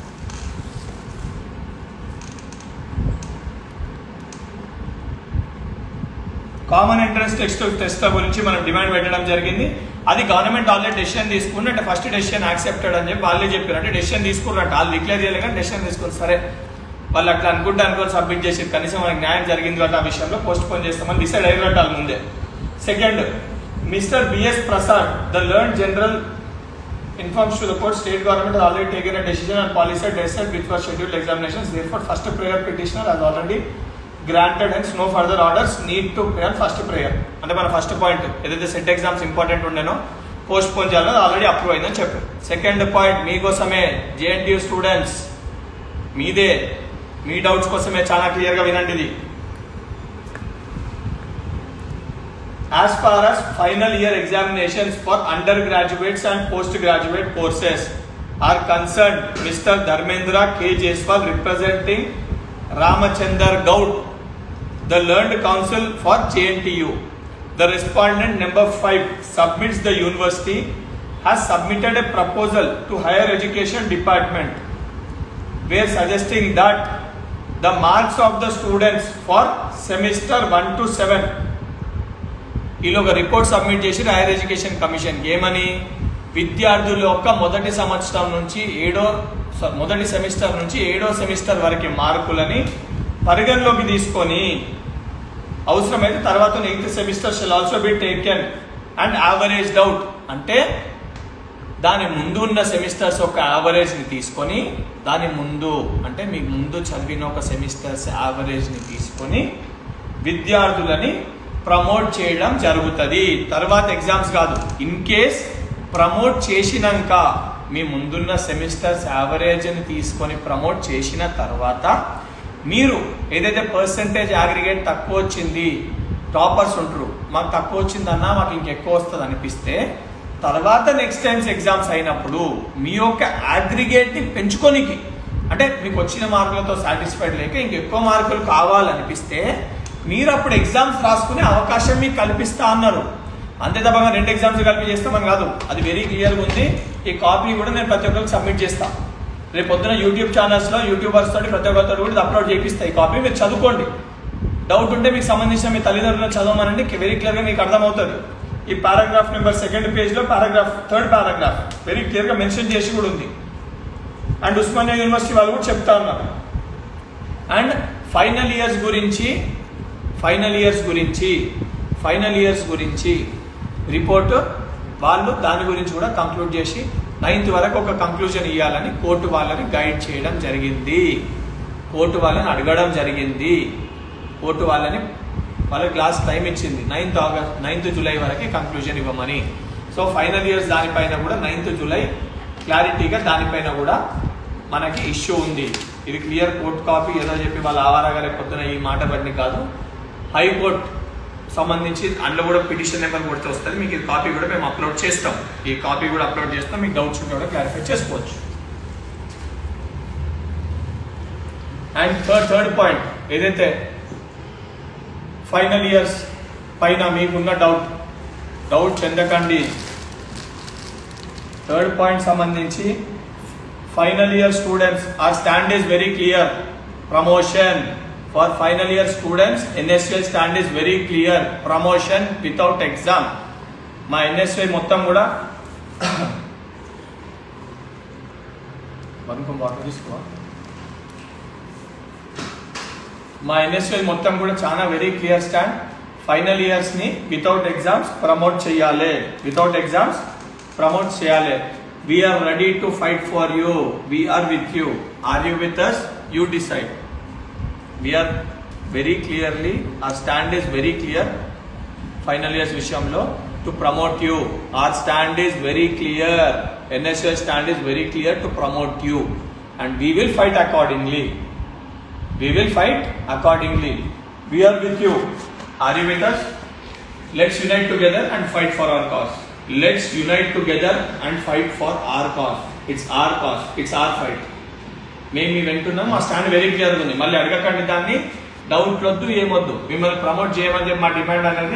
కామన్ ఎంట్రన్స్ టెస్ట్ గురించి మనం డిమాండ్ పెట్టడం జరిగింది. అది గవర్నమెంట్ ఆల్రెడీ డెసిషన్ తీసుకుని అంటే ఫస్ట్ డెసిషన్ యాక్సెప్టెడ్ అని చెప్పి వాళ్ళే చెప్పారు. అంటే డెసిషన్ తీసుకున్నట్టు వాళ్ళు డిక్లేర్ చేయాలి కానీ డెసిషన్ తీసుకుని సరే వాళ్ళు అట్లా అనుకొని సబ్మిట్ చేసి కనీసం మనకి న్యాయం జరిగింది కాబట్టి ఆ విషయంలో పోస్ట్ పోన్ చేస్తామని డిసైడ్ అయినట్టు వాళ్ళ ముందే. Second, mister BS Prasad the learned general informs to the court state government has already taken a decision on policy decided which was scheduled examinations. Therefore, first prayer petitioner has already granted, hence no further orders need to pray on first prayer. అంటే మన first point ఏదైతే set exams important ఉండేనో postpone చేయాలో already approve అయిందని చెప్పారు. Second point మీకోసమే JNTU students, మీదే మీ డౌట్స్ కోసమే చాలా క్లియర్గా వినండి. ఇది as far as final year examinations for undergraduates and postgraduate courses are concerned, Mr. Dharmendra K. Jaiswal representing Ramachandar Gaud, the learned counsel for JNTU, the respondent number 5 submits the university has submitted a proposal to higher education department where suggesting that the marks of the students for semester 1 to 7 వీళ్ళు ఒక report submit చేసి higher education కమిషన్కి ఏమని, విద్యార్థుల యొక్క మొదటి semester నుంచి ఏడో సెమిస్టర్ వరకు మార్కులని పరిగణలోకి తీసుకొని అవసరమైతే తర్వాత 8th semester shall also be taken and average out. అంటే దాని ముందు ఉన్న సెమిస్టర్స్ యొక్క యావరేజ్ని తీసుకొని దాని ముందు అంటే మీకు ముందు చదివిన ఒక సెమిస్టర్స్ యావరేజ్ని తీసుకొని విద్యార్థులని ప్రమోట్ చేయడం జరుగుతుంది. తర్వాత ఎగ్జామ్స్ కాదు. ఇన్ కేస్ ప్రమోట్ చేసినాక మీ ముందున్న సెమిస్టర్స్ యావరేజ్ని తీసుకొని ప్రమోట్ చేసిన తర్వాత మీరు ఏదైతే పర్సంటేజ్ అగ్రిగేట్ తక్కువ వచ్చింది, టాపర్స్ ఉంటారు, మాకు తక్కువ వచ్చిందన్నా మాకు ఇంకెక్కువ వస్తుంది అనిపిస్తే తర్వాత నెక్స్ట్ టైమ్స్ ఎగ్జామ్స్ అయినప్పుడు మీ యొక్క అగ్రిగేట్ని పెంచుకోనికి అంటే మీకు వచ్చిన మార్కులతో సాటిస్ఫైడ్ లేక ఇంకెక్కువ మార్కులు కావాలనిపిస్తే మీరు అప్పుడు ఎగ్జామ్స్ రాసుకునే అవకాశం మీకు కల్పిస్తా అన్నారు. అంతే తప్ప 2 ఎగ్జామ్స్ కలిపి చేస్తామని కాదు. అది వెరీ క్లియర్గా ఉంది. ఈ కాపీ కూడా నేను ప్రతి ఒక్కరికి సబ్మిట్ చేస్తాను. రేపు పొద్దున యూట్యూబ్ ఛానల్స్లో యూట్యూబర్స్ తోటి ప్రతి ఒక్కరితో కూడా అప్లోడ్ చేపిస్తాయి. ఈ కాపీ మీరు చదువుకోండి. డౌట్ ఉంటే మీకు సంబంధించిన మీ తల్లిదండ్రులను చదవమనండి. వెరీ క్లియర్గా మీకు అర్థమవుతుంది. ఈ పారాగ్రాఫ్ నెంబర్ 2nd పేజ్లో పారాగ్రాఫ్ 3rd పారాగ్రాఫ్ వెరీ క్లియర్గా మెన్షన్ చేసి కూడా ఉంది. అండ్ ఉస్మానియా యూనివర్సిటీ వాళ్ళు కూడా చెప్తా ఉన్నారు. అండ్ ఫైనల్ ఇయర్స్ గురించి రిపోర్టు వాళ్ళు దాని గురించి కూడా కంక్లూడ్ చేసి 9th వరకు ఒక కంక్లూజన్ ఇవ్వాలని కోర్టు వాళ్ళని గైడ్ చేయడం జరిగింది. కోర్టు వాళ్ళని అడగడం జరిగింది. కోర్టు వాళ్ళకి లాస్ట్ టైం ఇచ్చింది 9th జూలై వరకు కంక్లూజన్ ఇవ్వమని. సో ఫైనల్ ఇయర్స్ దానిపైన కూడా 9th జూలై క్లారిటీగా దానిపైన కూడా మనకి ఇష్యూ ఉంది. ఇది క్లియర్ కోర్టు కాపీ. ఏదో చెప్పి వాళ్ళ ఆవారాగా లేకపోతున్న ఈ మాట బట్టి కాదు. హైకోర్టు సంబంధించి అందులో కూడా పిటిషన్ నెంబర్ కొడితే వస్తుంది. మీకు ఈ కాపీ కూడా మేము అప్లోడ్ చేస్తాం. ఈ కాపీ కూడా అప్లోడ్ చేస్తాం. మీకు డౌట్స్ ఉంటే కూడా క్లారిఫై చేసుకోవచ్చు. అండ్ థర్డ్ పాయింట్ ఏదైతే ఫైనల్ ఇయర్స్ పైన మీకున్న డౌట్ చెందకండి. థర్డ్ పాయింట్ సంబంధించి final year students our stand is very clear. Promotion for final year students, NSY stand is very clear. Promotion without exam. మా NSY మొత్తం కూడా మా NSY మొత్తం కూడా చాలా very clear stand. Final years ని వితౌట్ ఎగ్జామ్స్ ప్రమోట్ చేయాలి. We are ready to fight for you. We are with you. Are you with us? You decide. We are very clearly, our stand is very clear. Final years విషయంలో to promote you. Our stand is very clear. NSUI stand is very clear to promote you, and we will fight accordingly. We will fight accordingly. We are with you. Are you with us? Let's unite together and fight for our cause. Let's unite together and fight for our cause. It's our cause. It's our fight. మేము మీ వెంటున్నాం. మా stand very clear ఉంది. మళ్ళీ అడగకండి, దాన్ని doubt వద్దు, ఏమొద్దు. మిమ్మల్ని promote చేయమని చెప్పి మా డిమాండ్ అనేది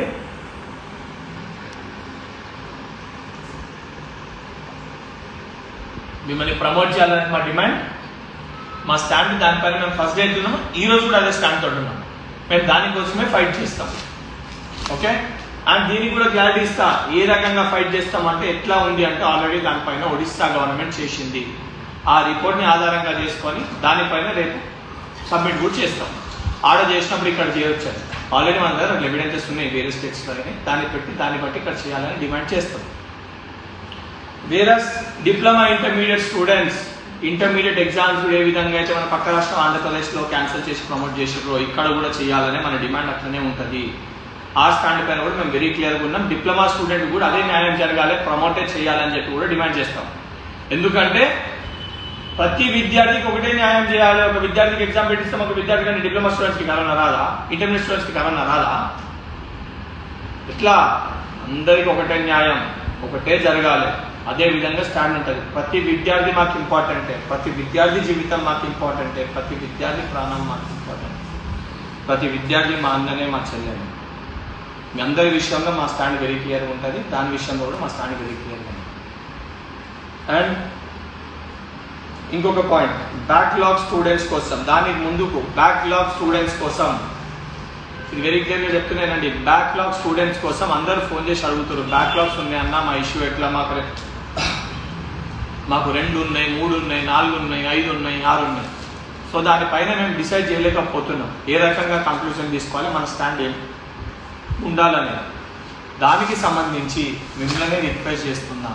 మిమ్మల్ని ప్రమోట్ చేయాలని మా డిమాండ్. మా స్టాండ్ దానిపైన మేము ఫస్ట్ డే వెళ్తున్నాము. ఈ రోజు కూడా అదే స్టాండ్ తోడున్నాం. మేము దానికోసమే ఫైట్ చేస్తాం. ఓకే, అండ్ దీనికి కూడా క్లారిటీ ఇస్తా. ఏ రకంగా ఫైట్ చేస్తామంటే ఎట్లా ఉంది అంటే ఆల్రెడీ దానిపైన ఒడిస్సా గవర్నమెంట్ చేసింది. ఆ రిపోర్ట్ని ఆధారంగా చేసుకొని దానిపైన రేపు సబ్మిట్ కూడా చేస్తాం. ఆర్డర్ చేసినప్పుడు ఇక్కడ చేయొచ్చు. ఆల్రెడీ మన దగ్గర ఎవిడెన్సెస్ ఉన్నాయి వేరే స్టేట్స్లో. దాన్ని బట్టి ఇక్కడ చేయాలని డిమాండ్ చేస్తాం. Whereas diploma intermediate students intermediate exams ఏ విధంగా అయితే మన పక్క రాష్ట్రం ఆంధ్రప్రదేశ్లో క్యాన్సిల్ చేసి ప్రమోట్ చేసిర్రో ఇక్కడ కూడా చేయాలని మన డిమాండ్ అట్లనే ఉంటుంది. ఆ స్టాండ్ పైన కూడా మేము వెరీ క్లియర్గా ఉన్నాం. డిప్లొమా స్టూడెంట్ కూడా అదే న్యాయం జరగాలి, ప్రమోటెడ్ చేయాలని చెప్పి కూడా డిమాండ్ చేస్తాం. ఎందుకంటే ప్రతి విద్యార్థికి ఒకటే న్యాయం చేయాలి. ఒక విద్యార్థికి ఎగ్జామ్ పెట్టిస్తాం, ఒక విద్యార్థి కానీ డిప్లొమా స్టూడెంట్స్కి కరోనా రాదా, ఇంటర్మీడియట్ స్టూడెంట్స్కి కరోనా రాదా? ఇట్లా అందరికి ఒకటే న్యాయం, ఒకటే జరగాలి. అదే విధంగా స్టాండ్ ఉంటుంది. ప్రతి విద్యార్థి మాకు ఇంపార్టెంటే, ప్రతి విద్యార్థి జీవితం మాకు ఇంపార్టెంటే, ప్రతి విద్యార్థి ప్రాణం మాకు ఇంపార్టెంట్, ప్రతి విద్యార్థి మా అన్ననే మా చెల్లెనే. మీ అందరి విషయంలో మా స్టాండ్ వెరీ క్లియర్గా ఉంటుంది. దాని విషయంలో కూడా మా స్టాండ్ వెరీ క్లియర్గా ఉంటుంది. అండ్ ఇంకొక పాయింట్, బ్యాక్లాగ్ స్టూడెంట్స్ కోసం, దానికి ముందుకు బ్యాక్లాగ్ స్టూడెంట్స్ కోసం ఇది వెరీ క్లియర్గా చెప్తున్నానండి. బ్యాక్లాగ్ స్టూడెంట్స్ కోసం అందరూ ఫోన్ చేసి అడుగుతారు, బ్యాక్లాగ్స్ ఉన్నాయి అన్న, మా ఇష్యూ ఎట్లా, మాకు 2 ఉన్నాయి, 3 ఉన్నాయి, 4 ఉన్నాయి, 5 ఉన్నాయి, 6 ఉన్నాయి. సో దానిపైన మేము డిసైడ్ చేయలేకపోతున్నాం ఏ రకంగా కంక్లూజన్ తీసుకోవాలి, మన స్టాండ్ ఏం ఉండాలని. దానికి సంబంధించి మిమ్మల్ని రిక్వెస్ట్ చేస్తున్నా,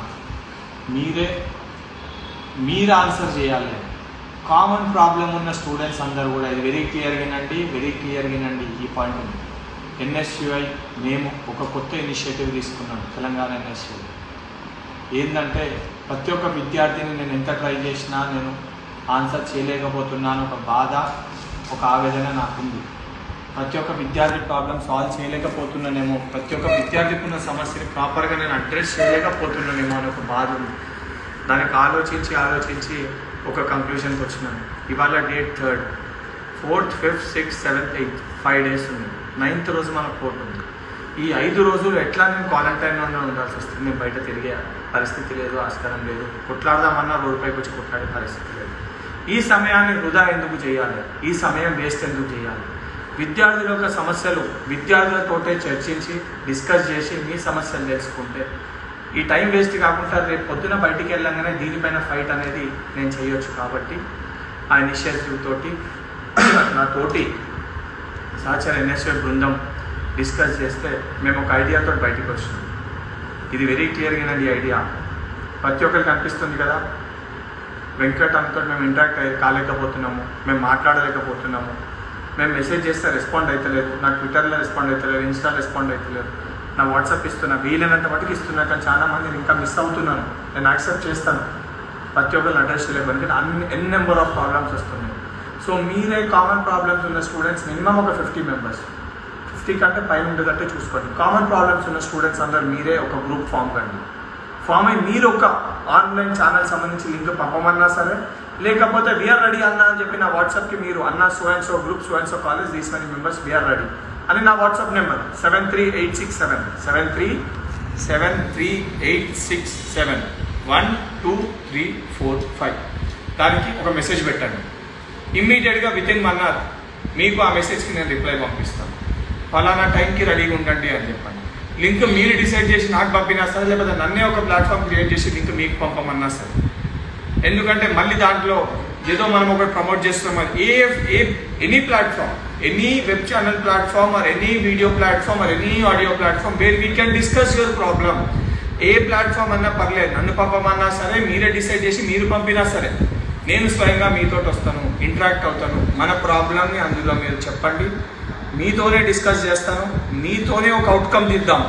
మీరు ఆన్సర్ చేయాలి. కామన్ ప్రాబ్లం ఉన్న స్టూడెంట్స్ అందరూ కూడా ఇది వెరీ క్లియర్గానండి ఈ పాయింట్ ఉంది. NSUI మేము ఒక కొత్త ఇనిషియేటివ్ తీసుకున్నాం, తెలంగాణ NSUI. ఏంటంటే ప్రతి ఒక్క విద్యార్థిని నేను ఎంత ట్రై చేసినా నేను ఆన్సర్ చేయలేకపోతున్నాను, ఒక బాధ, ఒక ఆవేదన నాకుంది. ప్రతి ఒక్క విద్యార్థి ప్రాబ్లం సాల్వ్ చేయలేకపోతున్నానేమో, ప్రతి ఒక్క విద్యార్థికి ఉన్న సమస్యని ప్రాపర్గా నేను అడ్రస్ చేయలేకపోతున్నానేమో అని ఒక బాధ ఉంది. దానికి ఆలోచించి ఒక కంక్లూజన్కి వచ్చినాను. ఇవాళ date 3rd, 4th, 5th, 6th, 7th, 8th 5 days ఉంది. 9th రోజు మన కోర్టు ఉంది. ఈ 5 రోజులు ఎట్లా నేను క్వారంటైన్లోనే ఉండాల్సి వస్తుంది. నేను బయట తిరిగే పరిస్థితి లేదు, ఆస్కారం లేదు. కొట్లాడదామన్నా రోడ్డుపైకి వచ్చి కొట్లాడే పరిస్థితి లేదు. ఈ సమయాన్ని వృధా ఎందుకు చేయాలి, ఈ సమయం వేస్ట్ ఎందుకు చేయాలి? విద్యార్థుల యొక్క సమస్యలు విద్యార్థులతోటే చర్చించి డిస్కస్ చేసి మీ సమస్యలు తెలుసుకుంటే ఈ టైం వేస్ట్ కాకుండా రేపు పొద్దున బయటికి వెళ్ళంగానే దీనిపైన ఫైట్ అనేది నేను చేయొచ్చు. కాబట్టి ఆ ఇనిషియేటివ్ తోటి నా తోటి సహచర NSUI బృందం డిస్కస్ చేస్తే మేము ఒక ఐడియాతో బయటికి వచ్చినాం. ఇది వెరీ క్లియర్గానండి ఐడియా. ప్రతి ఒక్కరికి అనిపిస్తుంది కదా, వెంకట్ అంతా మేము ఇంటరాక్ట్ కాలేకపోతున్నాము, మేము మాట్లాడలేకపోతున్నాము, మేము మెసేజ్ చేస్తే రెస్పాండ్ అవుతలేదు, నా ట్విట్టర్లో రెస్పాండ్ అవుతలేదు, ఇన్స్టాలో రెస్పాండ్ అవుతలేదు, నా వాట్సాప్ ఇస్తున్నా, వీలైనంత మటుకు ఇస్తున్నా. కానీ చాలా మందిని ఇంకా మిస్ అవుతున్నాను. నేను యాక్సెప్ట్ చేస్తాను, ప్రతి ఒక్కరిని అడ్రస్ చేయలేకపోతే ఎన్ నెంబర్ ఆఫ్ ప్రాబ్లమ్స్ వస్తున్నాయి. సో మీరే కామన్ ప్రాబ్లమ్స్ ఉన్న స్టూడెంట్స్ మినిమం ఒక 50 మెంబర్స్, 50 కంటే పైన ఉండేటట్టే చూసుకోండి. కామన్ ప్రాబ్లమ్స్ ఉన్న స్టూడెంట్స్ అందరూ మీరే ఒక గ్రూప్ ఫామ్ అయ్యి మీరు ఒక ఆన్లైన్ ఛానల్ సంబంధించి లింక్ పంపమన్నా సరే, లేకపోతే వీఆర్ రెడీ అన్న అని చెప్పి నా వాట్సాప్కి మీరు అన్న so group so college these many members we're ready అని నా వాట్సాప్ నెంబర్ 73867 దానికి ఒక మెసేజ్ పెట్టండి. ఇమ్మీడియట్గా వితిన్ 1 hour మీకు ఆ మెసేజ్కి నేను రిప్లై పంపిస్తాను. ఫలానా టైంకి రెడీగా ఉండండి అని చెప్పండి. లింక్ మీరు డిసైడ్ చేసి నాకు పంపినా సరే, లేకపోతే నన్నే ఒక ప్లాట్ఫామ్ క్రియేట్ చేసి లింక్ మీకు పంపమన్నా సరే. ఎందుకంటే మళ్ళీ దాంట్లో ఏదో మనం ఒకటి ప్రమోట్ చేస్తున్నాం. Any platform, any web channel platform or any video platform or any audio platform where we can discuss your problem. ఏ ప్లాట్ఫామ్ అన్నా పర్లేదు, నన్ను పంపమన్నా సరే, మీరే డిసైడ్ చేసి మీరు పంపినా సరే, నేను స్వయంగా మీతో వస్తాను, ఇంటరాక్ట్ అవుతాను. మన ప్రాబ్లమ్ని అందులో మీరు చెప్పండి, మీతోనే డిస్కస్ చేస్తాను, మీతోనే ఒక అవుట్కమ్ తీద్దాం.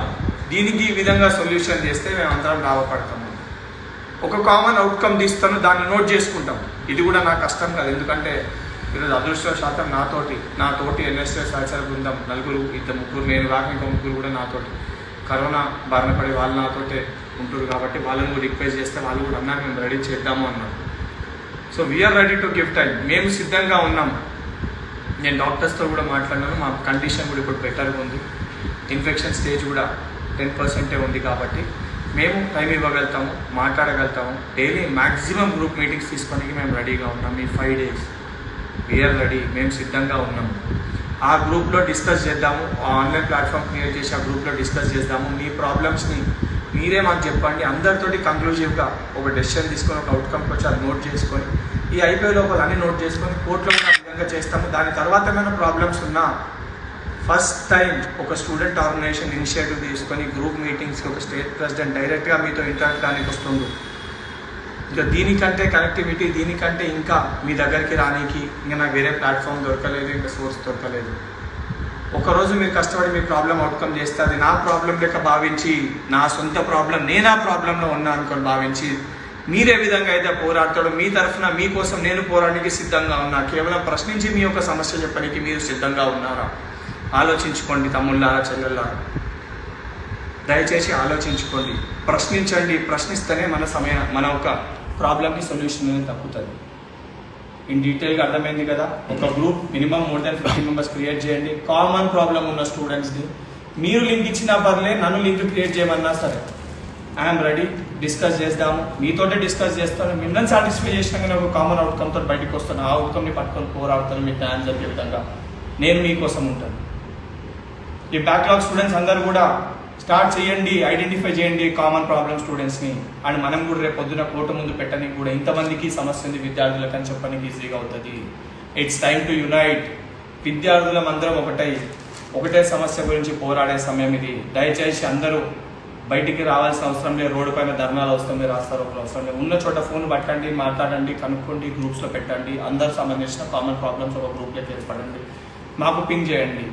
దీనికి ఈ విధంగా సొల్యూషన్ చేస్తే మేము అందరం లాభపడతాము. ఒక కామన్ అవుట్కమ్ తీస్తాను, దాన్ని నోట్ చేసుకుంటాం. ఇది కూడా నాకు కష్టం కాదు, ఎందుకంటే ఈరోజు అదృష్టశాతం నాతోటి ఎన్ఎస్ఎస్ సహచర బృందం 4 3 నేను రాక ఇంకా 3 కూడా నాతోటి కరోనా బారిన పడి వాళ్ళు నాతోటే ఉంటారు కాబట్టి వాళ్ళని కూడా రిక్వెస్ట్ చేస్తే వాళ్ళు కూడా అన్నారు మేము రెడీ చేద్దాము అన్నారు. So we're ready to give time. మేము సిద్ధంగా ఉన్నాం. నేను డాక్టర్స్తో కూడా మాట్లాడినాను. మా కండిషన్ కూడా ఇప్పుడు బెటర్గా ఉంది. ఇన్ఫెక్షన్ స్టేజ్ కూడా 10% ఉంది కాబట్టి మేము టైం ఇవ్వగలుగుతాము, మాట్లాడగలుగుతాము. డైలీ మ్యాక్సిమం గ్రూప్ మీటింగ్స్ తీసుకోవడానికి మేము రెడీగా ఉన్నాం. ఈ 5 days వీఆర్ రెడీ, మేము సిద్ధంగా ఉన్నాము. ఆ గ్రూప్లో డిస్కస్ చేద్దాము. ఆన్లైన్ ప్లాట్ఫామ్ క్రియేట్ చేసి ఆ గ్రూప్లో డిస్కస్ చేద్దాము. మీ ప్రాబ్లమ్స్ని మీరే మాకు చెప్పండి. అందరితోటి కంక్లూజివ్గా ఒక డెసిషన్ తీసుకొని ఒక అవుట్కమ్కి వచ్చి అది నోట్ చేసుకొని ఈ అయిపోయే లోపల అన్ని నోట్ చేసుకొని కోర్టులో ఉన్న విధంగా చేస్తాము. దాని తర్వాత ఏమైనా ప్రాబ్లమ్స్ ఉన్నా ఫస్ట్ టైం ఒక స్టూడెంట్ ఆర్గనైజేషన్ ఇనిషియేటివ్ తీసుకొని గ్రూప్ మీటింగ్స్కి ఒక స్టేట్ ప్రెసిడెంట్ డైరెక్ట్గా మీతో ఇంటరాక్ట్ కానికి వస్తుంది. ఇంకా దీనికంటే కనెక్టివిటీ, దీనికంటే ఇంకా మీ దగ్గరికి రానికి ఇంకా నాకు వేరే ప్లాట్ఫామ్ దొరకలేదు, ఇంకా సోర్స్ దొరకలేదు. ఒకరోజు మీరు కష్టపడి మీ ప్రాబ్లం అవుట్కమ్ చేస్తే అది నా ప్రాబ్లం లెక్క భావించి, నా సొంత ప్రాబ్లం నేను ఆ ప్రాబ్లంలో ఉన్నా అనుకొని భావించి మీరే విధంగా అయితే పోరాడతాడో మీ తరఫున మీకోసం నేను పోరాడడానికి సిద్ధంగా ఉన్నా. కేవలం ప్రశ్నించి మీ యొక్క సమస్య చెప్పడానికి మీరు సిద్ధంగా ఉన్నారా? ఆలోచించుకోండి తమ్ముళ్ళారా, చెల్లెళ్ళారా, దయచేసి ఆలోచించుకోండి. ప్రశ్నించండి. ప్రశ్నిస్తేనే మన ఒక ప్రాబ్లంకి సొల్యూషన్ అనేది తప్పుతుంది. ఇన్ డీటెయిల్గా అర్థమైంది కదా. ఒక group minimum more than 50 members create చేయండి. కామన్ ప్రాబ్లం ఉన్న స్టూడెంట్స్ని మీరు లింక్ ఇచ్చినా పర్లే, నన్ను లింక్ క్రియేట్ చేయమన్నా సరే ఐఎమ్ రెడీ. డిస్కస్ చేద్దాము, మీతోటే డిస్కస్ చేస్తాను. మిమ్మల్ని సాటిస్ఫై చేసినాకనే ఒక కామన్ అవుట్కమ్తో బయటకు వస్తాను. ఆ అవుట్కమ్ని పట్టుకొని పోరాడుతాను. మీకు న్యాయం జరిగే విధంగా నేను మీకోసం ఉంటాను. ఈ బ్యాక్లాగ్ స్టూడెంట్స్ అందరూ కూడా స్టార్ట్ చేయండి, ఐడెంటిఫై చేయండి కామన్ ప్రాబ్లమ్ స్టూడెంట్స్ని. అండ్ మనం కూడా రేపు పొద్దున కోర్టు ముందు పెట్టడానికి కూడా ఇంతమందికి సమస్య ఉంది విద్యార్థులకు అని చెప్పడానికి ఈజీగా అవుతుంది. It's time to unite. విద్యార్థులం అందరం ఒకటే సమస్య గురించి పోరాడే సమయం ఇది. దయచేసి అందరూ బయటికి రావాల్సిన అవసరం లేదు. రోడ్డు పైన ధర్నాలు అవసరం లేదు, రాస్తారోకలు అవసరం లేదు. ఉన్న చోట ఫోన్ పట్టండి, మాట్లాడండి, కనుక్కోండి, గ్రూప్స్లో పెట్టండి. అందరు సంబంధించిన కామన్ ప్రాబ్లమ్స్ ఒక గ్రూప్లోకి ఏర్పడండి. మాకు పింగ్ చేయండి,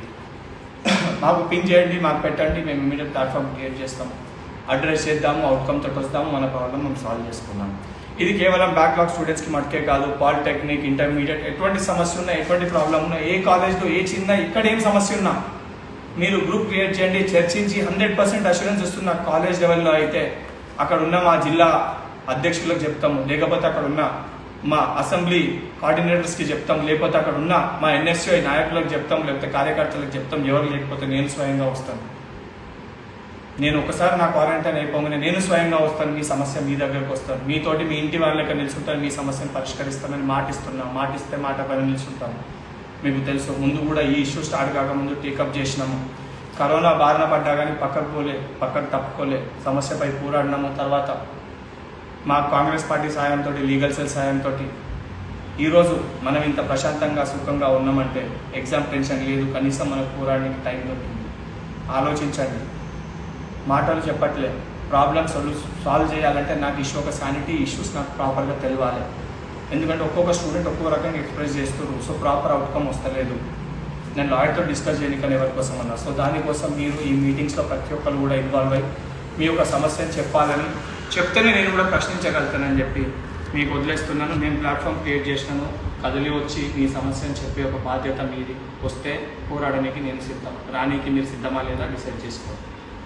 మాకు పెట్టండి. మేము ఇమీడియట్ ప్లాట్ఫామ్ క్రియేట్ చేస్తాము, అడ్రస్ చేద్దాము, అవుట్కమ్ తోటి వస్తాము, మన ప్రాబ్లం మనం సాల్వ్ చేసుకున్నాము. ఇది కేవలం బ్యాక్లాగ్ స్టూడెంట్స్కి మటుకే కాదు. పాలిటెక్నిక్, ఇంటర్మీడియట్ ఎటువంటి సమస్య ఉన్నా, ఎటువంటి ప్రాబ్లం ఉన్నా, ఏ కాలేజ్లో ఏ చిన్న ఇక్కడ ఏం సమస్య ఉన్నా మీరు గ్రూప్ క్రియేట్ చేయండి. చర్చించి 100% అష్యూరెన్స్ వస్తున్న కాలేజ్ లెవెల్లో అయితే అక్కడ ఉన్న మా జిల్లా అధ్యక్షులకు చెప్తాము, లేకపోతే అక్కడ ఉన్న మా అసెంబ్లీ కోఆర్డినేటర్స్కి చెప్తాం, లేకపోతే అక్కడ ఉన్న మా ఎన్ఎస్యుఐ నాయకులకు చెప్తాం, లేకపోతే కార్యకర్తలకు చెప్తాం. ఎవరు లేకపోతే నేను స్వయంగా వస్తాను. నేను ఒకసారి నా క్వారంటైన్ అయిపోగానే నేను స్వయంగా వస్తాను. మీ సమస్య మీ దగ్గరకు వస్తాను. మీతోటి మీ ఇంటి వాళ్ళ దగ్గర నిలుచుంటాను. మీ సమస్యను పరిష్కరిస్తానని మాటిస్తే మాట పైన నిలుచుంటాను. మీకు తెలుసు, ముందు కూడా ఈ ఇష్యూ స్టార్ట్ కాకముందు టేకప్ చేసినాము. కరోనా బారిన పడ్డా కానీ పక్కకు తప్పుకోలే, సమస్యపై పోరాడినాము. తర్వాత మా కాంగ్రెస్ పార్టీ సాయంతో, లీగల్ సెల్ సాయంతో ఈరోజు మనం ఇంత ప్రశాంతంగా సుఖంగా ఉన్నామంటే ఎగ్జామ్ టెన్షన్ లేదు. కనీసం మనకు పోరాడడానికి టైం దొరికింది. ఆలోచించండి. మాటలు చెప్పట్లే. ప్రాబ్లమ్ సాల్వ్ చేయాలంటే నాకు ఇష్యూ ఒక శానిటీ ఇష్యూస్ నాకు ప్రాపర్గా తెలియాలి. ఎందుకంటే ఒక్కొక్క స్టూడెంట్ ఒక్కొక్క రకంగా ఎక్స్ప్రెస్ చేస్తారు. సో ప్రాపర్ అవుట్కమ్ వస్తలేదు. నేను లాయర్తో డిస్కస్ చేయడానికి ఎవరి కోసం అన్నా. సో దానికోసం మీరు ఈ మీటింగ్స్లో ప్రతి ఒక్కరు కూడా ఇన్వాల్వ్ అయ్యి మీ యొక్క సమస్యను చెప్పాలని, చెప్తేనే నేను కూడా ప్రశ్నించగలుగుతానని చెప్పి మీకు వదిలేస్తున్నాను. నేను ప్లాట్ఫామ్ క్రియేట్ చేసినాను. కదిలి వచ్చి మీ సమస్యను చెప్పే ఒక బాధ్యత మీది. వస్తే పోరాడడానికి నేను సిద్ధం, రానికి మీరు సిద్ధమా లేదా డిసైడ్ చేసుకోండి.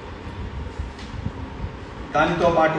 దానితో పాటు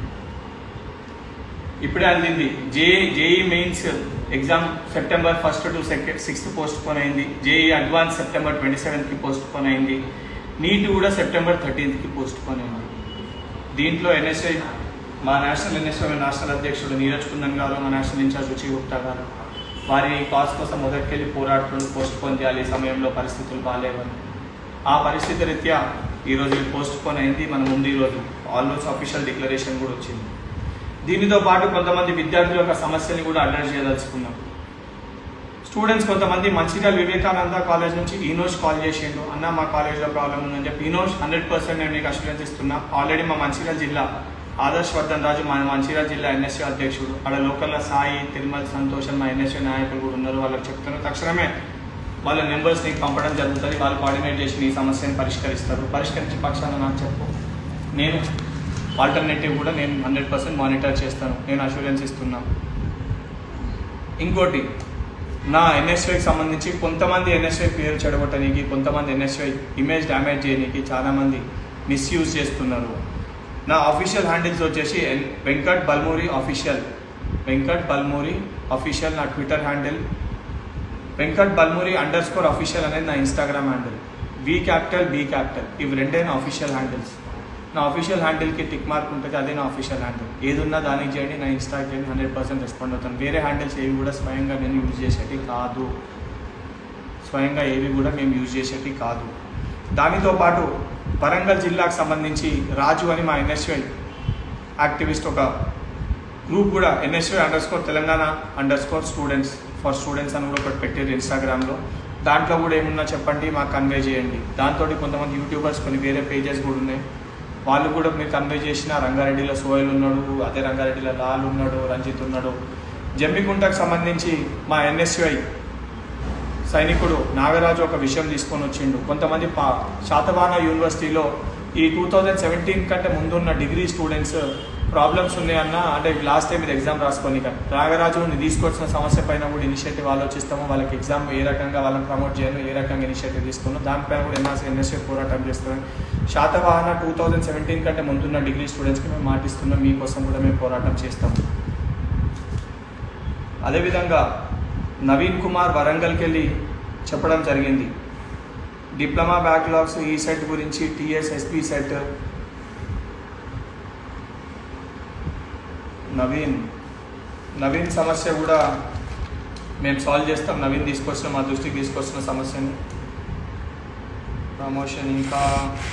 ఇప్పుడే అందింది JEE mains exam September 1 to 6 postpone అయింది. జేఈ అడ్వాన్స్ September 27కి పోస్ట్ పోన్ అయింది. నీట్ కూడా September 13కి పోస్ట్ పోన్ అయింది. దీంట్లో ఎన్ఎస్ఐ మా నేషనల్ అధ్యక్షుడు నీరజ్ కుందన్ గారు, మా నేషనల్ ఇన్ఛార్జ్ రుచి గుప్తా గారు వారి కాజ్ కోసం మొదటికెళ్ళి పోరాడుతూ పోస్ట్ పోన్ చేయాలి. ఈ సమయంలో పరిస్థితులు బాగాలేవని, ఆ పరిస్థితి రీత్యా ఈరోజు పోస్ట్ పోన్ అయింది. మన ముందు ఈరోజు ఆల్మోస్ట్ అఫీషియల్ డిక్లరేషన్ కూడా వచ్చింది. దీనితో పాటు కొంతమంది విద్యార్థుల యొక్క సమస్యని కూడా అడ్రస్ చేయదలుచుకున్నాం. స్టూడెంట్స్ కొంతమంది మంచిర్యాల వివేకానంద కాలేజ్ నుంచి ఈనోష్ కాల్ చేసిండు, అన్న మా కాలేజ్లో ప్రాబ్లం ఉందని చెప్పి. ఈనోష్ 100% నేను మీకు అష్యూరెన్స్ ఇస్తున్నా. ఆల్రెడీ మా మంచిర్యాల జిల్లా ఆదర్శ్ వర్ధన్ రాజు మా మంచిర్యాల జిల్లా ఎన్ఎస్యూ అధ్యక్షుడు, అక్కడ లోకల్లో సాయి, తిరుమల, సంతోషం మా ఎన్ఎస్యూ నాయకులు కూడా ఉన్నారు. వాళ్ళకి చెప్తున్నారు, తక్షణమే వాళ్ళ నెంబర్స్ నీకు పంపడం జరుగుతుంది. వాళ్ళు కోఆర్డినేట్ చేసి నీ సమస్యను పరిష్కరిస్తారు. పరిష్కరించే పక్షాన నాకు చెప్పు. నేను ఆల్టర్నేటివ్ కూడా నేను 100% మానిటర్ చేస్తాను, నేను అష్యూరెన్స్ ఇస్తున్నాను. ఇంకోటి, నా ఎన్ఎస్వైకి సంబంధించి కొంతమంది ఎన్ఎస్వై పేరు చెడగొట్టడానికి, కొంతమంది ఎన్ఎస్వై ఇమేజ్ డ్యామేజ్ చేయడానికి చాలామంది మిస్యూజ్ చేస్తున్నారు. నా అఫీషియల్ హ్యాండిల్స్ వచ్చేసి వెంకట్ బల్మూరి ఆఫీషియల్, వెంకట్ బల్మూరి ఆఫీషియల్ నా Twitter handle, Venkat Balmuri _official అనేది నా Instagram handle, V capital B capital, ఇవి రెండే నా అఫీషియల్ హ్యాండిల్స్. నా అఫీషియల్ హ్యాండిల్కి టిక్ మార్క్ ఉంటుంది, అదే నా అఫీషియల్ హ్యాండిల్. ఏది ఉన్నా దానికి చేయండి, నా ఇన్స్టాకి చేయండి, 100% రెస్పాండ్ అవుతాను. వేరే హ్యాండిల్స్ ఏవి కూడా స్వయంగా నేను యూజ్ చేసేటి కాదు, స్వయంగా ఏవి కూడా మేము యూజ్ చేసేటి కాదు. దానితో పాటు వరంగల్ జిల్లాకు సంబంధించి రాజు అని మా ఎన్ఎస్వై యాక్టివిస్ట్ ఒక గ్రూప్ కూడా NSY _Telangana _students for students అని కూడా ఒకటి పెట్టారు ఇన్స్టాగ్రామ్లో. దాంట్లో కూడా ఏమున్నా చెప్పండి, మాకు కన్వే చేయండి. దాంతో కొంతమంది యూట్యూబర్స్ కొన్ని వేరే పేజెస్ కూడా ఉన్నాయి, వాళ్ళు కూడా మీరు కన్వే చేసిన. రంగారెడ్డిలో సోయల్ ఉన్నాడు, అదే రంగారెడ్డిలో లాల్ ఉన్నాడు, రంజిత్ ఉన్నాడు. జమ్మికుంటకు సంబంధించి మా NSY సైనికుడు నాగరాజు ఒక విషయం తీసుకొని వచ్చిండు. కొంతమంది శాతవాహన యూనివర్సిటీలో ఈ 2017 కంటే ముందున్న డిగ్రీ స్టూడెంట్స్ ప్రాబ్లమ్స్ ఉన్నాయన్న, అంటే లాస్ట్ టైం మీరు ఎగ్జామ్ రాసుకొని నాగరాజుని తీసుకొచ్చిన సమస్య పైన కూడా ఇనిషియేటివ్ ఆలోచిస్తాము. వాళ్ళకి ఎగ్జామ్ ఏ రకంగా వాళ్ళని ప్రమోట్ చేయను, ఏ రకంగా ఇనిషియేటివ్ తీసుకున్నాం, దానిపైన కూడా NSY పోరాటం చేస్తున్నాం. శాతవాహన 2017 కంటే ముందున్న డిగ్రీ స్టూడెంట్స్కి మేము మాటిస్తున్నాం, మీకోసం కూడా మేము పోరాటం చేస్తాము. అదేవిధంగా నవీన్ కుమార్ వరంగల్కి వెళ్ళి చెప్పడం జరిగింది, డిప్లొమా బ్యాక్లాగ్స్ ఈ సెట్ గురించి, TSSP సెట్. నవీన్ సమస్య కూడా మేము సాల్వ్ చేస్తాం. నవీన్ తీసుకొచ్చిన, మా దృష్టికి తీసుకొచ్చిన సమస్యని. ప్రమోషన్ ఇంకా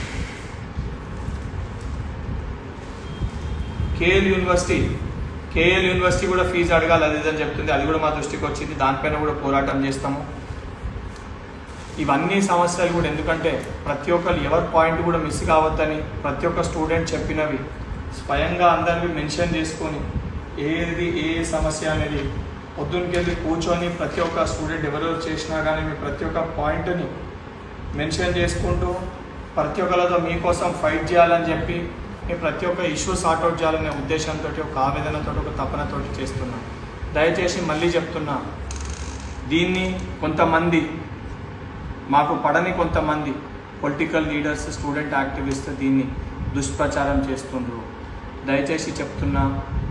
KL యూనివర్సిటీ కూడా ఫీజు అడగాలి అది అని చెప్తుంది, అది కూడా మా దృష్టికి వచ్చింది. దానిపైన కూడా పోరాటం చేస్తాము. ఇవన్నీ సమస్యలు కూడా ఎందుకంటే ప్రతి ఒక్కరు ఎవరి పాయింట్ కూడా మిస్ కావద్దని ప్రతి ఒక్క స్టూడెంట్ చెప్పినవి స్వయంగా అందరివి మెన్షన్ చేసుకొని ఏది ఏ సమస్య అనేది పొద్దున్నకెళ్ళి కూర్చొని ప్రతి ఒక్క స్టూడెంట్ ఎవరెవరు చేసినా కానీ మీ ప్రతి ఒక్క పాయింట్ని మెన్షన్ చేసుకుంటూ ప్రతి ఒక్కరితో మీకోసం ఫైట్ చేయాలని చెప్పి మేము ప్రతి ఒక్క ఇష్యూ సార్ట్అవుట్ చేయాలనే ఉద్దేశంతో, ఒక ఆవేదనతో, ఒక తపనతోటి చేస్తున్నాం. దయచేసి మళ్ళీ చెప్తున్నా, దీన్ని కొంతమంది మాకు పడని కొంతమంది పొలిటికల్ లీడర్స్, స్టూడెంట్ యాక్టివిస్ట్ దీన్ని దుష్ప్రచారం చేస్తుండ్రు. దయచేసి చెప్తున్నా,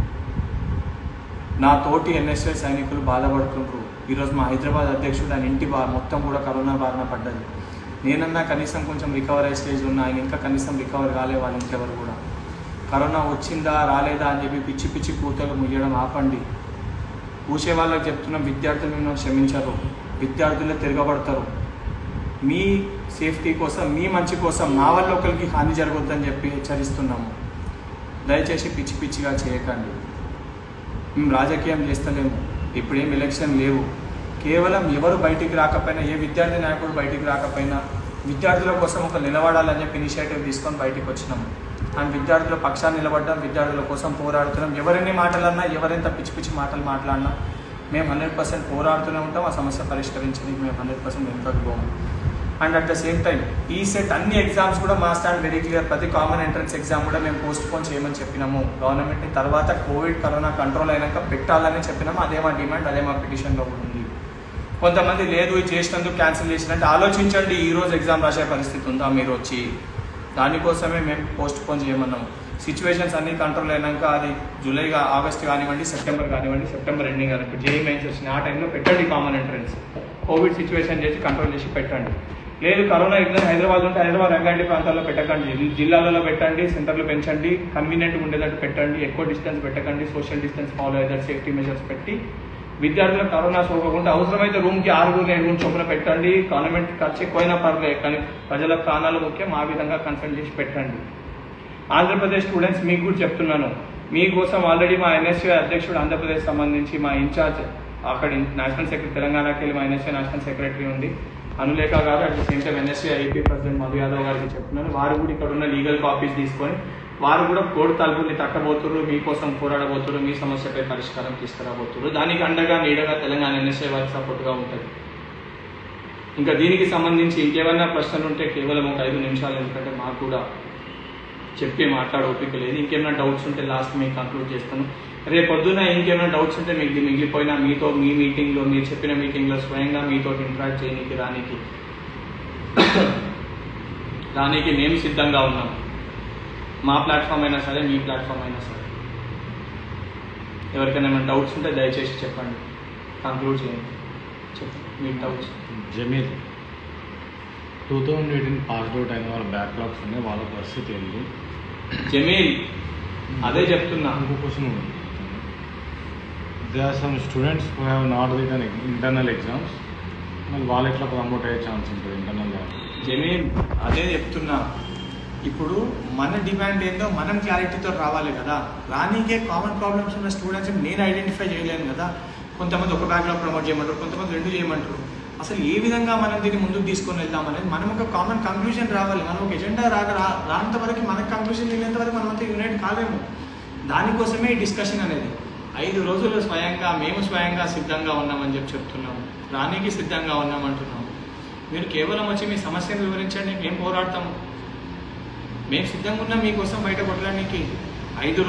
నా తోటి NSY సైనికులు బాధపడుతుండ్రు. ఈరోజు మా హైదరాబాద్ అధ్యక్షుడు ఆయన ఇంటి మొత్తం కూడా కరోనా బారిన పడ్డది. నేనన్నా కనీసం కొంచెం రికవర్ అయ్యే స్టేజ్ ఉన్నా, ఆయన ఇంకా కనీసం రికవర్ కాలే. వాళ్ళు ఇంకెవరు కూడా కరోనా వచ్చిందా రాలేదా అని చెప్పి పిచ్చి పిచ్చి కూతలు ముయ్యడం ఆపండి. కూసే వాళ్ళకి చెప్తున్నాం, విద్యార్థులు మిమ్మల్ని క్షమించరు, విద్యార్థులే తిరగబడతారు. మీ సేఫ్టీ కోసం, మీ మంచి కోసం మా వల్ల ఒకరికి హాని జరగొద్దని చెప్పి హెచ్చరిస్తున్నాము. దయచేసి పిచ్చి పిచ్చిగా చేయకండి. మేము రాజకీయం చేస్తలేము, ఇప్పుడేం ఎలక్షన్ లేవు. కేవలం ఎవరు బయటికి రాకపోయినా, ఏ విద్యార్థి నాయకుడు బయటికి రాకపోయినా విద్యార్థుల కోసం ఒక నిలబడాలని చెప్పి ఇనిషియేటివ్ తీసుకొని బయటికి వచ్చినాము. అండ్ విద్యార్థుల పక్షాన్ని నిలబడ్డాం, విద్యార్థుల కోసం పోరాడుతున్నాం. ఎవరెన్ని మాటలన్నా, ఎవరెంత పిచ్చి పిచ్చి మాటలు మాట్లాడినా మేము 100% పోరాడుతూనే ఉంటాం. ఆ సమస్య పరిష్కరించడానికి మేము 100% వెనుకకు పోము. And at the same time ECET అన్ని ఎగ్జామ్స్ కూడా మా స్టాండ్ వెరీ క్లియర్. ప్రతి కామన్ ఎంట్రన్స్ ఎగ్జామ్ కూడా మేము పోస్ట్పోన్ చేయమని చెప్పినాము గవర్నమెంట్ని. తర్వాత కరోనా కంట్రోల్ అయినాక పెట్టాలని చెప్పినాము. అదే మా డిమాండ్, అదే మా పిటిషన్లో కూడా ఉంది. కొంతమంది లేదు ఇది చేసినందుకు క్యాన్సిల్ చేసినట్టు ఆలోచించండి. ఈరోజు ఎగ్జామ్ రాసే పరిస్థితి ఉందా మీరు వచ్చి? దానికోసమే మేము పోస్ట్పోన్ చేయమన్నాము. సిచ్యువేషన్స్ అన్నీ కంట్రోల్ అయినాక అది ఆగస్ట్ కానివ్వండి, సెప్టెంబర్ కానివ్వండి, సెప్టెంబర్ ఎండింగ్ కానివ్వండి, JEE మెయిన్స్ వచ్చిన ఆ టైంలో పెట్టండి కామన్ ఎంట్రన్స్. కోవిడ్ సిచ్యువేషన్ చేసి కంట్రోల్ చేసి పెట్టండి. లేదు కరోనా ఎగ్జామ్ హైదరాబాద్ ఉంటే హైదరాబాద్ రంగారెడ్డి ప్రాంతాల్లో పెట్టకండి, జిల్లాలలో పెట్టండి, సెంటర్లో పెంచండి, కన్వీనియంట్గా ఉండేటట్టు పెట్టండి, ఎక్కువ డిస్టెన్స్ పెట్టకండి, సోషల్ డిస్టెన్స్ ఫాలో అయ్యేదారు, సేఫ్టీ మెజర్స్ పెట్టి విద్యార్థులకు కరోనా సోకకుండా అవసరమైతే రూమ్కి 6-7 చొప్పున పెట్టండి. గవర్నమెంట్ ఖర్చు ఎక్కువైనా పర్లేదు, కానీ ప్రజల ప్రాణాలు ముఖ్యం. ఆ విధంగా కన్సల్ట్ చేసి పెట్టండి. ఆంధ్రప్రదేశ్ స్టూడెంట్స్ మీకు కూడా చెప్తున్నాను, మీకోసం ఆల్రెడీ మా NSY అధ్యక్షుడు ఆంధ్రప్రదేశ్ సంబంధించి మా ఇన్ఛార్జ్ అక్కడ నేషనల్ సెక్రటరీ, తెలంగాణకి వెళ్ళి మా NSY నేషనల్ సెక్రటరీ ఉంది అనులేఖ గారు, at the same time NSY IP president Madhu Yadav గారికి చెప్తున్నాను. వారు కూడా ఇక్కడ ఉన్న లీగల్ కాపీస్ తీసుకొని వారు కూడా కోర్టు తలుపుల్ని తట్టబోతున్నారు, మీకోసం పోరాడబోతున్నారు, మీ సమస్యపై పరిష్కారం తీసుకురాబోతున్నారు. దానికి అండగా నీడగా తెలంగాణ NSY వారికి సపోర్ట్గా ఉంటుంది. ఇంకా దీనికి సంబంధించి ఇంకేమైనా ప్రశ్నలు ఉంటే కేవలం ఒక 5 నిమిషాలు, ఎందుకంటే మాకు కూడా చెప్పి మాట్లాడే ఓపిక లేదు. ఇంకేమైనా డౌట్స్ ఉంటే లాస్ట్ మీకు కంక్లూడ్ చేస్తాను. రేపు పొద్దున ఇంకేమైనా డౌట్స్ ఉంటే మీకు మిగిలిపోయినా మీతో మీ మీటింగ్లో మీరు చెప్పిన మీటింగ్లో స్వయంగా మీతో ఇంటరాక్ట్ చేయడానికి రానికి మేము సిద్ధంగా ఉన్నాం. మా ప్లాట్ఫామ్ అయినా సరే మీ ప్లాట్ఫామ్ అయినా సరే. ఎవరికైనా ఏమైనా డౌట్స్ ఉంటే దయచేసి చెప్పండి, కంక్లూడ్ చేయండి. చెప్పండి మీ డౌట్స్. జమీల్ 2018 పాస్డ్ అవుట్ అయిన వాళ్ళ బ్యాక్లాగ్స్ ఉన్నాయి, వాళ్ళ పరిస్థితి ఏంటి? జమీల్ అదే చెప్తున్నా. ఇంకో క్వశ్చన్ ఉంది. They are some students who have not written internal exams, మళ్ళీ వాళ్ళు ఎట్లా ప్రమోట్ అయ్యే ఛాన్స్ ఉంటుంది ఇంటర్నల్? జమీల్ అదే చెప్తున్నా. ఇప్పుడు మన డిమాండ్ ఏందో మనం క్లారిటీతో రావాలి కదా. రానీకే కామన్ ప్రాబ్లమ్స్ ఉన్న స్టూడెంట్స్ నేను ఐడెంటిఫై చేయలేను కదా. కొంతమంది ఒక బ్యాక్లాగ్ ప్రమోట్ చేయమంటారు, కొంతమంది 2 చేయమంటారు. అసలు ఏ విధంగా మనం దీన్ని ముందుకు తీసుకొని వెళ్తామనేది మనం ఒక కామన్ కంక్లూజన్ రావాలి. మనం ఒక ఎజెండా రానంత వరకు మనకు కంక్లూజన్ వెళ్ళేంత వరకు మనమంతా యునైట్ కాలేము. దానికోసమే ఈ డిస్కషన్ అనేది. 5 రోజులు మేము స్వయంగా సిద్ధంగా ఉన్నామని చెప్తున్నాము, రానీకి సిద్ధంగా ఉన్నామంటున్నాము. మీరు కేవలం వచ్చి మీ సమస్యను వివరించండి, మేము పోరాడతాము. మేము సిద్ధంగా ఉన్నాం మీకోసం బయట కొట్టడానికి. 5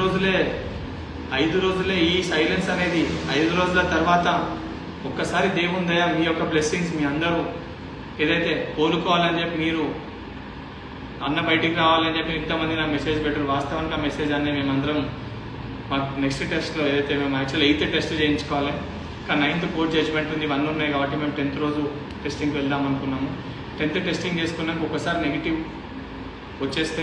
రోజులే ఈ సైలెన్స్ అనేది. 5 రోజుల తర్వాత ఒక్కసారి దేవుని దయ, మీ యొక్క బ్లెస్సింగ్స్ మీ అందరూ ఏదైతే కోలుకోవాలని చెప్పి మీరు అన్న బయటికి రావాలని చెప్పి ఇంతమంది నాకు మెసేజ్ పెట్టారు. వాస్తవానికి ఆ మెసేజ్ అన్నీ మేమందరం మాకు నెక్స్ట్ టెస్ట్లో ఏదైతే మేము యాక్చువల్ 8th టెస్ట్ చేయించుకోవాలి, కానీ 9th కోర్ట్ జడ్జ్మెంట్ ఉంది, 1 ఉన్నాయి కాబట్టి మేము 10th రోజు టెస్టింగ్కి వెళ్దాం అనుకున్నాము. 10th టెస్టింగ్ చేసుకున్నాక ఒకసారి నెగిటివ్ వచ్చేస్తే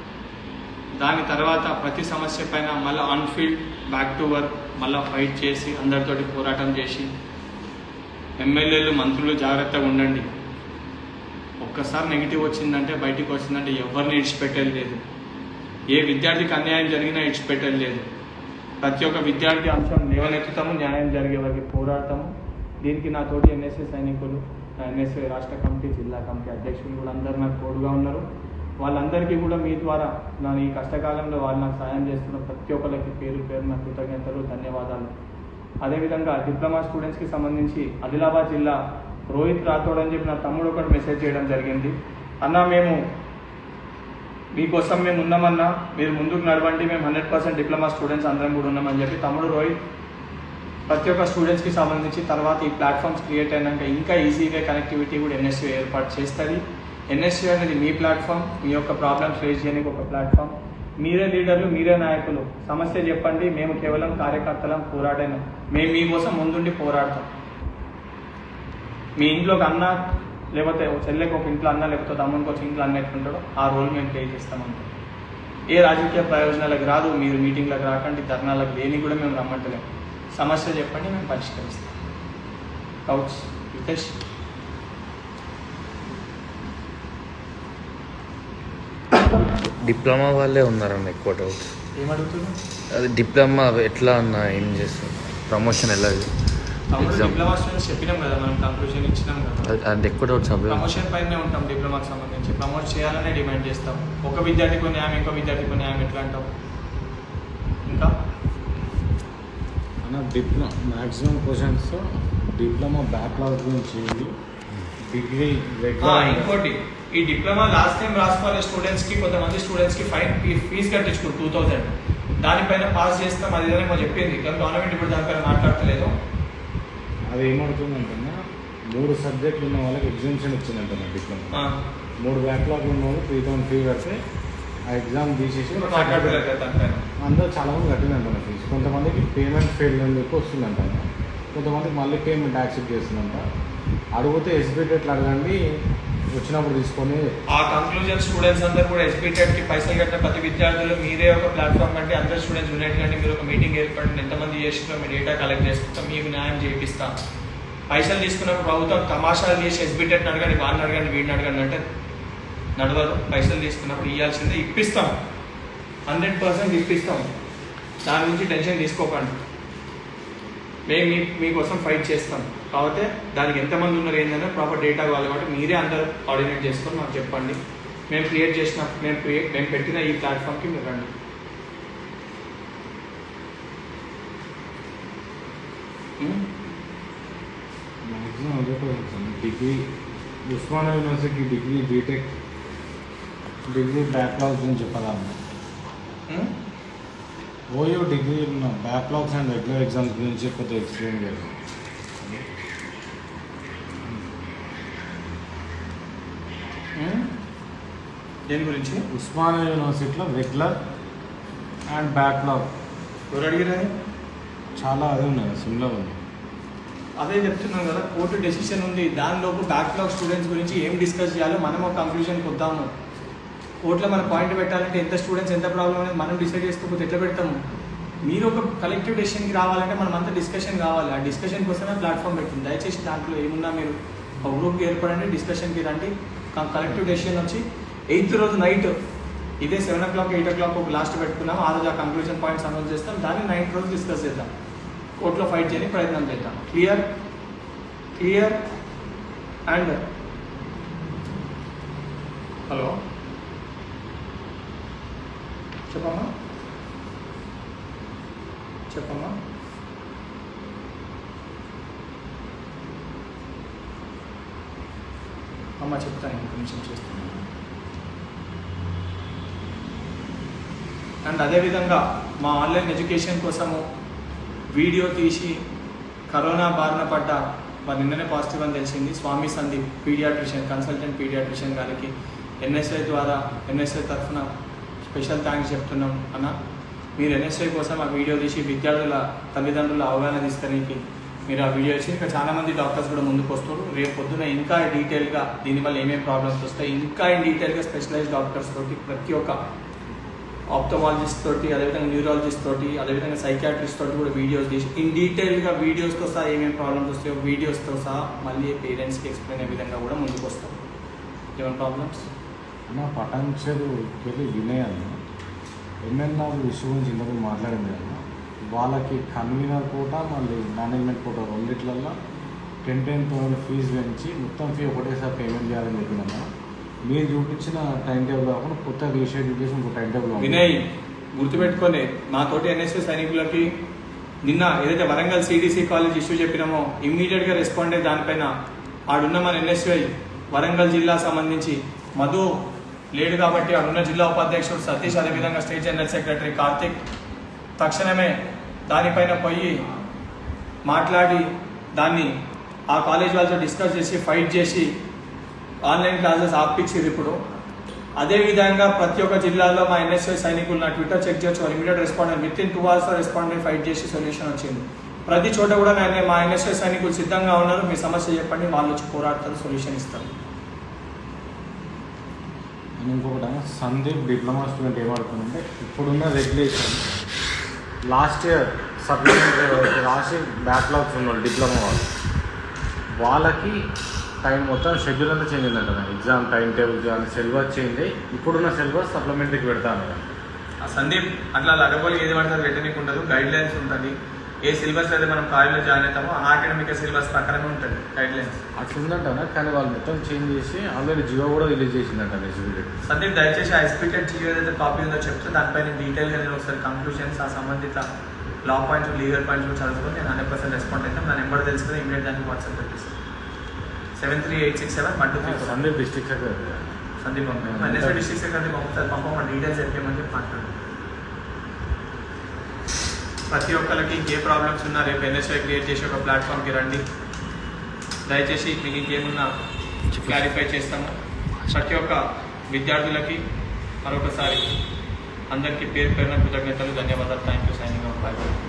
దాని తర్వాత ప్రతి సమస్య పైన మళ్ళీ ఆన్ఫీల్డ్ బ్యాక్ టు వర్క్ మళ్ళీ ఫైట్ చేసి అందరితోటి పోరాటం చేసి, ఎమ్మెల్యేలు మంత్రులు జాగ్రత్తగా ఉండండి. ఒక్కసారి నెగిటివ్ వచ్చిందంటే బయటికి వచ్చిందంటే ఎవరిని ఇడిచిపెట్టేది లేదు. ఏ విద్యార్థికి అన్యాయం జరిగినా ఇడిచిపెట్టేది లేదు. ప్రతి ఒక్క విద్యార్థి అంశం లేవనెత్తుతాము, న్యాయం జరిగే వరకు పోరాడతాము. దీనికి నాతోటి ఎన్ఎస్ఏ సైనికులు, ఎన్ఎస్ఏ రాష్ట్ర కమిటీ, జిల్లా కమిటీ అధ్యక్షులు కూడా అందరూ నాకు తోడుగా ఉన్నారు. వాళ్ళందరికీ కూడా మీ ద్వారా ఈ కష్టకాలంలో వాళ్ళు నాకు సాయం చేస్తున్న ప్రతి ఒక్కరికి పేరు పేరున కృతజ్ఞతలు, ధన్యవాదాలు. అదేవిధంగా డిప్లొమా స్టూడెంట్స్కి సంబంధించి ఆదిలాబాద్ జిల్లా రోహిత్ రాథోడ్ అని చెప్పి నా తమ్ముడు ఒకటి మెసేజ్ చేయడం జరిగింది. అన్న మీకోసం మేము ఉన్నామన్నా, మీరు ముందుకు నడవండి, మేము 100% డిప్లొమా స్టూడెంట్స్ అందరం కూడా ఉన్నామని చెప్పి తమ్ముడు రోహిత్ ప్రతి ఒక్క స్టూడెంట్స్కి సంబంధించి తర్వాత ఈ ప్లాట్ఫామ్స్ క్రియేట్ అయినాక ఇంకా ఈజీగా కనెక్టివిటీ కూడా ఎన్ఎస్యూ ఏర్పాటు చేస్తుంది. ఎన్ఎస్యూ అనేది మీ ప్లాట్ఫామ్, మీ యొక్క ప్రాబ్లమ్స్ ఫేస్ చేయడానికి ఒక ప్లాట్ఫామ్. మీరే లీడర్లు, మీరే నాయకులు. సమస్య చెప్పండి, మేము కేవలం కార్యకర్తలం, పోరాడాను. మేము మీకోసం ముందుండి పోరాడతాం. మీ ఇంట్లోకి అన్న లేకపోతే చెల్లెకి ఒక ఇంట్లో అన్న, లేకపోతే తమ్మునికి ఒక ఇంట్లో అన్న ఎట్లుంటాడో ఆ రోల్ మేము ప్లే చేస్తామంటే ఏ రాజకీయ ప్రయోజనాలకు రాదు. మీరు మీటింగ్లకు రాకండి, ధర్నాలకు దేనికి కూడా మేము రమ్మంటలేము. సమస్య చెప్పండి, మేము పరిష్కరిస్తాం. డౌట్స్ హితేష్? డిప్లొమా వాళ్ళే ఉన్నారన్న ఎక్కువ డౌట్స్. ఏమడుగుతున్నారు? అది డిప్లొమా ఎట్లా అన్న, ఏం చేస్తారు, ప్రమోషన్ ఎలా? డిప్లొమా స్టూడెంట్స్ చెప్పినాం కదా, మనం కంక్లూజన్ ఇచ్చినాం కదా. అది ఎక్కువ డౌట్స్. ప్రమోషన్ పైనే ఉంటాం. డిప్లొమాకి సంబంధించి ప్రమోట్ చేయాలనే డిమాండ్ చేస్తాం. ఒక విద్యార్థికి న్యాయం, ఇంకో విద్యార్థికి న్యాయం ఎట్లా అంటాం? ఇంకా అన్న మ్యాక్సిమం క్వశ్చన్స్ డిప్లొమా బ్యాక్లాగ్ గురించి, డిగ్రీ ఇంకోటి ఈ డిప్లొమా లాస్ట్ టైం రాసుకోవాలి స్టూడెంట్స్కి, కొంతమంది స్టూడెంట్స్కి ఫీజు కట్టించుకో 2000, దానిపైన పాస్ చేస్తాం. అది ఏదైనా చెప్పింది కానీ గవర్నమెంట్ ఇప్పుడు దానిపైన మాట్లాడతలేదు. అది ఏమవుతుందంటే 3 సబ్జెక్టులు ఉన్న వాళ్ళకి ఎగ్జామ్షన్ ఇచ్చిందంట డిప్లొమా. 3 బ్యాక్లాగ్ ఉన్న వాళ్ళు 3000 ఫీ కడితే ఆ ఎగ్జామ్ తీసేసి అందరూ చాలా మంది కట్టిందంట ఫీజు. కొంతమందికి పేమెంట్ ఫెయిల్ అని చెప్పి వస్తుందంట, కొంతమందికి మళ్ళీ పేమెంట్ యాక్సెప్ట్ చేస్తుందంట. అడిగితే ఎస్బీటెట్లు అడగండి, వచ్చినప్పుడు తీసుకొని. ఆ కంక్లూజన్ స్టూడెంట్స్ అందరూ కూడా ఎస్బీటెట్కి పైసలు కట్టిన ప్రతి విద్యార్థులు మీరే ఒక ప్లాట్ఫామ్ అంటే అందరు స్టూడెంట్స్ యునైట్ కంటే మీరు ఒక మీటింగ్ ఏర్పడండి. ఎంతమంది చేసినా మీ డేటా కలెక్ట్ చేసుకుంటాం, మీకు న్యాయం చేయిస్తాం. పైసలు తీసుకున్నప్పుడు ప్రభుత్వం తమాషాలు చేసి ఎస్బీటెట్ని అడగండి, వాళ్ళని అడగండి, వీడిని అడగండి అంటే నడవదు. పైసలు తీసుకున్నప్పుడు ఇవ్వాల్సిందే, ఇప్పిస్తాం, 100% ఇప్పిస్తాం. దాని గురించి టెన్షన్ తీసుకోకండి. మేము మీకోసం ఫైట్ చేస్తాం. కాకపోతే దానికి ఎంతమంది ఉన్నారు ఏంటంటే ప్రాపర్ డేటా కావాలి కాబట్టి మీరే అందరూ కోఆర్డినేట్ చేసుకొని మాకు చెప్పండి. మేము పెట్టిన ఈ ప్లాట్ఫామ్కి మీరు రండి. మ్యాక్సిమం అదే degree Osmania university degree BTech degree backlogs గురించి చెప్పాలన్నా ఓయో డిగ్రీ ఉన్న బ్యాక్లాగ్స్ అండ్ రెగ్యులర్ ఎగ్జామ్స్ గురించి కొద్దిగా ఎక్స్ప్లెయిన్ చేయాలి. దేని గురించి? ఉస్మానియా యూనివర్సిటీలో రెగ్యులర్ అండ్ బ్యాక్లాగ్ ఎవరు అడిగిరని చాలా అదే ఉన్నాయి, సిమిలర్ ఉంది. అదే చెప్తున్నాను కదా, కోర్టు డెసిషన్ ఉంది. దానిలోపు బ్యాక్లాగ్ స్టూడెంట్స్ గురించి ఏం డిస్కస్ చేయాలో మనం ఒక కంక్లూజన్కి వద్దాము. కోర్టులో మన పాయింట్ పెట్టాలంటే ఎంత స్టూడెంట్స్ ఎంత ప్రాబ్లం అనేది మనం డిసైడ్ చేసుకోకపోతే ఎట్లా పెడతాము? మీరు ఒక కలెక్టివ్ డెసిషన్కి రావాలంటే మనం అంతా డిస్కషన్ కావాలి. ఆ డిస్కషన్ కోసమే ప్లాట్ఫామ్ పెట్టింది. దయచేసి దాంట్లో ఏమున్నా మీరు ఒక గ్రూప్కి ఏర్పడండి, డిస్కషన్కి రండి. కలెక్టివ్ డెసిషన్ వచ్చి 8th రోజు నైట్ ఇదే 7 o'clock 8 o'clock ఒక లాస్ట్ పెట్టుకున్నాం. ఆ రోజు ఆ కంక్లూజన్ పాయింట్స్ అనౌన్స్ చేస్తాం. దాన్ని 9th రోజు డిస్కస్ చేద్దాం. కోర్టులో ఫైట్ చేయడానికి ప్రయత్నం చేద్దాం. క్లియర్ అండ్ హలో చెప్పమ్మా అమ్మ చెప్తాను, ఇంకొక నిమిషం చేస్తున్నాను. అండ్ అదేవిధంగా మా ఆన్లైన్ ఎడ్యుకేషన్ కోసము వీడియో తీసి కరోనా బారిన పడ్డ మరి నిన్ననే పాజిటివ్ అని తెలిసింది స్వామి సందీప్ కన్సల్టెంట్ పీడియాట్రిషియన్ గారికి ఎన్ఎస్ఐ తరఫున స్పెషల్ థ్యాంక్స్ చెప్తున్నాం అన్న. మీరు ఎన్ఎస్ఐ కోసం ఆ వీడియో తీసి విద్యార్థుల తల్లిదండ్రుల అవగాహన తీసుకోనికి మీరు ఆ వీడియో ఇచ్చి ఇంకా చాలామంది డాక్టర్స్ కూడా ముందుకు వస్తారు. రేపు పొద్దున ఇంకా డీటెయిల్గా దీనివల్ల ఏమేమి ప్రాబ్లమ్స్ వస్తాయి ఇంకా డీటెయిల్గా స్పెషలైజ్డ్ డాక్టర్స్ తోటి ప్రతి ఒక్క ఆప్థమాలజిస్ట్ తోటి అదేవిధంగా న్యూరాలజిస్ట్ తోటి అదేవిధంగా సైకాట్రిస్ట్ తోటి కూడా వీడియోస్ తీసి డీటెయిల్గా వీడియోస్తో సహా ఏమేమి ప్రాబ్లమ్స్ వస్తాయో వీడియోస్తో సహా మళ్ళీ పేరెంట్స్కి ఎక్స్ప్లెయిన్ అయ్యే విధంగా కూడా ముందుకు వస్తాం. ఏమైనా ప్రాబ్లమ్స్ నా పటాన్షేరు వెళ్ళి వినయ్ ఎంఎన్ఆర్ ఇష్యూ గురించి ఇంతకు మాట్లాడింది కదా, వాళ్ళకి కన్వీనర్ కోట మళ్ళీ మేనేజ్మెంట్ కోట రెండిట్లల్లో 10,000 ఫీజు పెంచి మొత్తం ఫీ ఒకటేసారి పేమెంట్ చేయాలని చెప్పినా. మీరు చూపించిన టైం టేబుల్ కాకుండా కొత్త రీషెడ్యూల్ చేసి ఇంకో టైం టేబుల్ వినయ్ గుర్తుపెట్టుకోండి. మాతోటి ఎన్ఎస్ఎస్ సైనికులకి నిన్న ఏదైతే వరంగల్ సిడిసి కాలేజ్ ఇష్యూ చెప్పినామో ఇమ్మీడియట్గా రెస్పాండ్ అయ్యి దానిపైన ఆడున్న మన ఎన్ఎస్ఐ వరంగల్ జిల్లా సంబంధించి మధు లేడు కాబట్టి ఆడున్న జిల్లా ఉపాధ్యక్షుడు సతీష్ అదేవిధంగా స్టేట్ జనరల్ సెక్రటరీ కార్తిక్ తక్షణమే దానిపైన పోయి మాట్లాడి దాన్ని ఆ కాలేజ్ వాళ్ళతో డిస్కస్ చేసి ఫైట్ చేసి ఆన్లైన్ క్లాసెస్ ఆపించారు. ఇప్పుడు అదేవిధంగా ప్రతి ఒక్క జిల్లాలో మా ఎన్ఎస్ఐ సైనికులు నా ట్విట్టర్ చెక్ చేయొచ్చు, immediate respond with in 2 hours respond అయ్యి ఫైట్ చేసి సొల్యూషన్ వచ్చింది. ప్రతి చోట కూడా మా ఎన్ఎస్ఐ సైనికులు సిద్ధంగా ఉన్నారు. మీ సమస్య చెప్పండి, వాళ్ళు వచ్చి పోరాడతారు, సొల్యూషన్ ఇస్తారు. ఇంకొకటి సందీప్ డిప్లొమా స్టూడెంట్ ఏమడుతుందంటే ఇప్పుడున్న రెగ్యులేషన్ లాస్ట్ ఇయర్ సప్లిమెంటరీ రాసి బ్యాక్లాగ్స్ ఉన్న డిప్లొమా వాళ్ళకి టైం మొత్తం షెడ్యూల్ అంతా చేంజ్ అయిందంట. ఎగ్జామ్ టైం టేబుల్ కానీ సిలబస్ చేంజ్ అయ్యి ఇప్పుడున్న సిలబస్ సప్లిమెంటరీకి పెడతాను కదా. సందీప్ అట్లా అడగోలు ఏది పడుతుంది పెట్టడానికి ఉండదు, గైడ్ లైన్స్ ఉంటుంది. ఏ సిలబస్ అయితే మనం కాలేజ్లో జాయిన్ అవుతామో ఆ అకాడమిక్ సిలబస్ ప్రకారమే ఉంటుంది గైడ్ లైన్స్. అట్లుందంట కానీ వాళ్ళు మొత్తం చేంజ్ చేసి ఆల్రెడీ జియో కూడా రిలీజ్ చేసిందంట ఎస్బిటెడ్. సందీప్ దయచేసి ఆ ఎస్బిటెడ్ జియో ఏదైతే కాపీ ఉందో చెప్తే దానిపైన డీటెయిల్గా నేను ఒకసారి కంక్లూషన్స్ ఆ సంబంధిత లా పాయింట్స్ లీగల్ పాయింట్స్ కూడా చదువుకొని నేను 100% రెస్పాండ్ అవుతాను. నా నెంబర్ తెలుసుకుని ఇమీడియట్ దానికి వాట్సాప్ పెట్టేస్తాను. 73867123. Sandeep district secretary Sandeep NSI district secretary పంప డీటెయిల్స్ చెప్పేయమని చెప్పి మాట్లాడు. ప్రతి ఒక్కరికి ఏ ప్రాబ్లమ్స్ ఉన్నా రేపు ఎన్ఎస్ఐ క్రియేట్ చేసి ఒక ప్లాట్ఫామ్కి రండి. దయచేసి మీకు ఇంకేమున్నా క్లారిఫై చేస్తాము. ప్రతి ఒక్క విద్యార్థులకి మరొకసారి అందరికీ పేరు పేరున కృతజ్ఞతలు, ధన్యవాదాలు. Thank you. Signing off. Bye.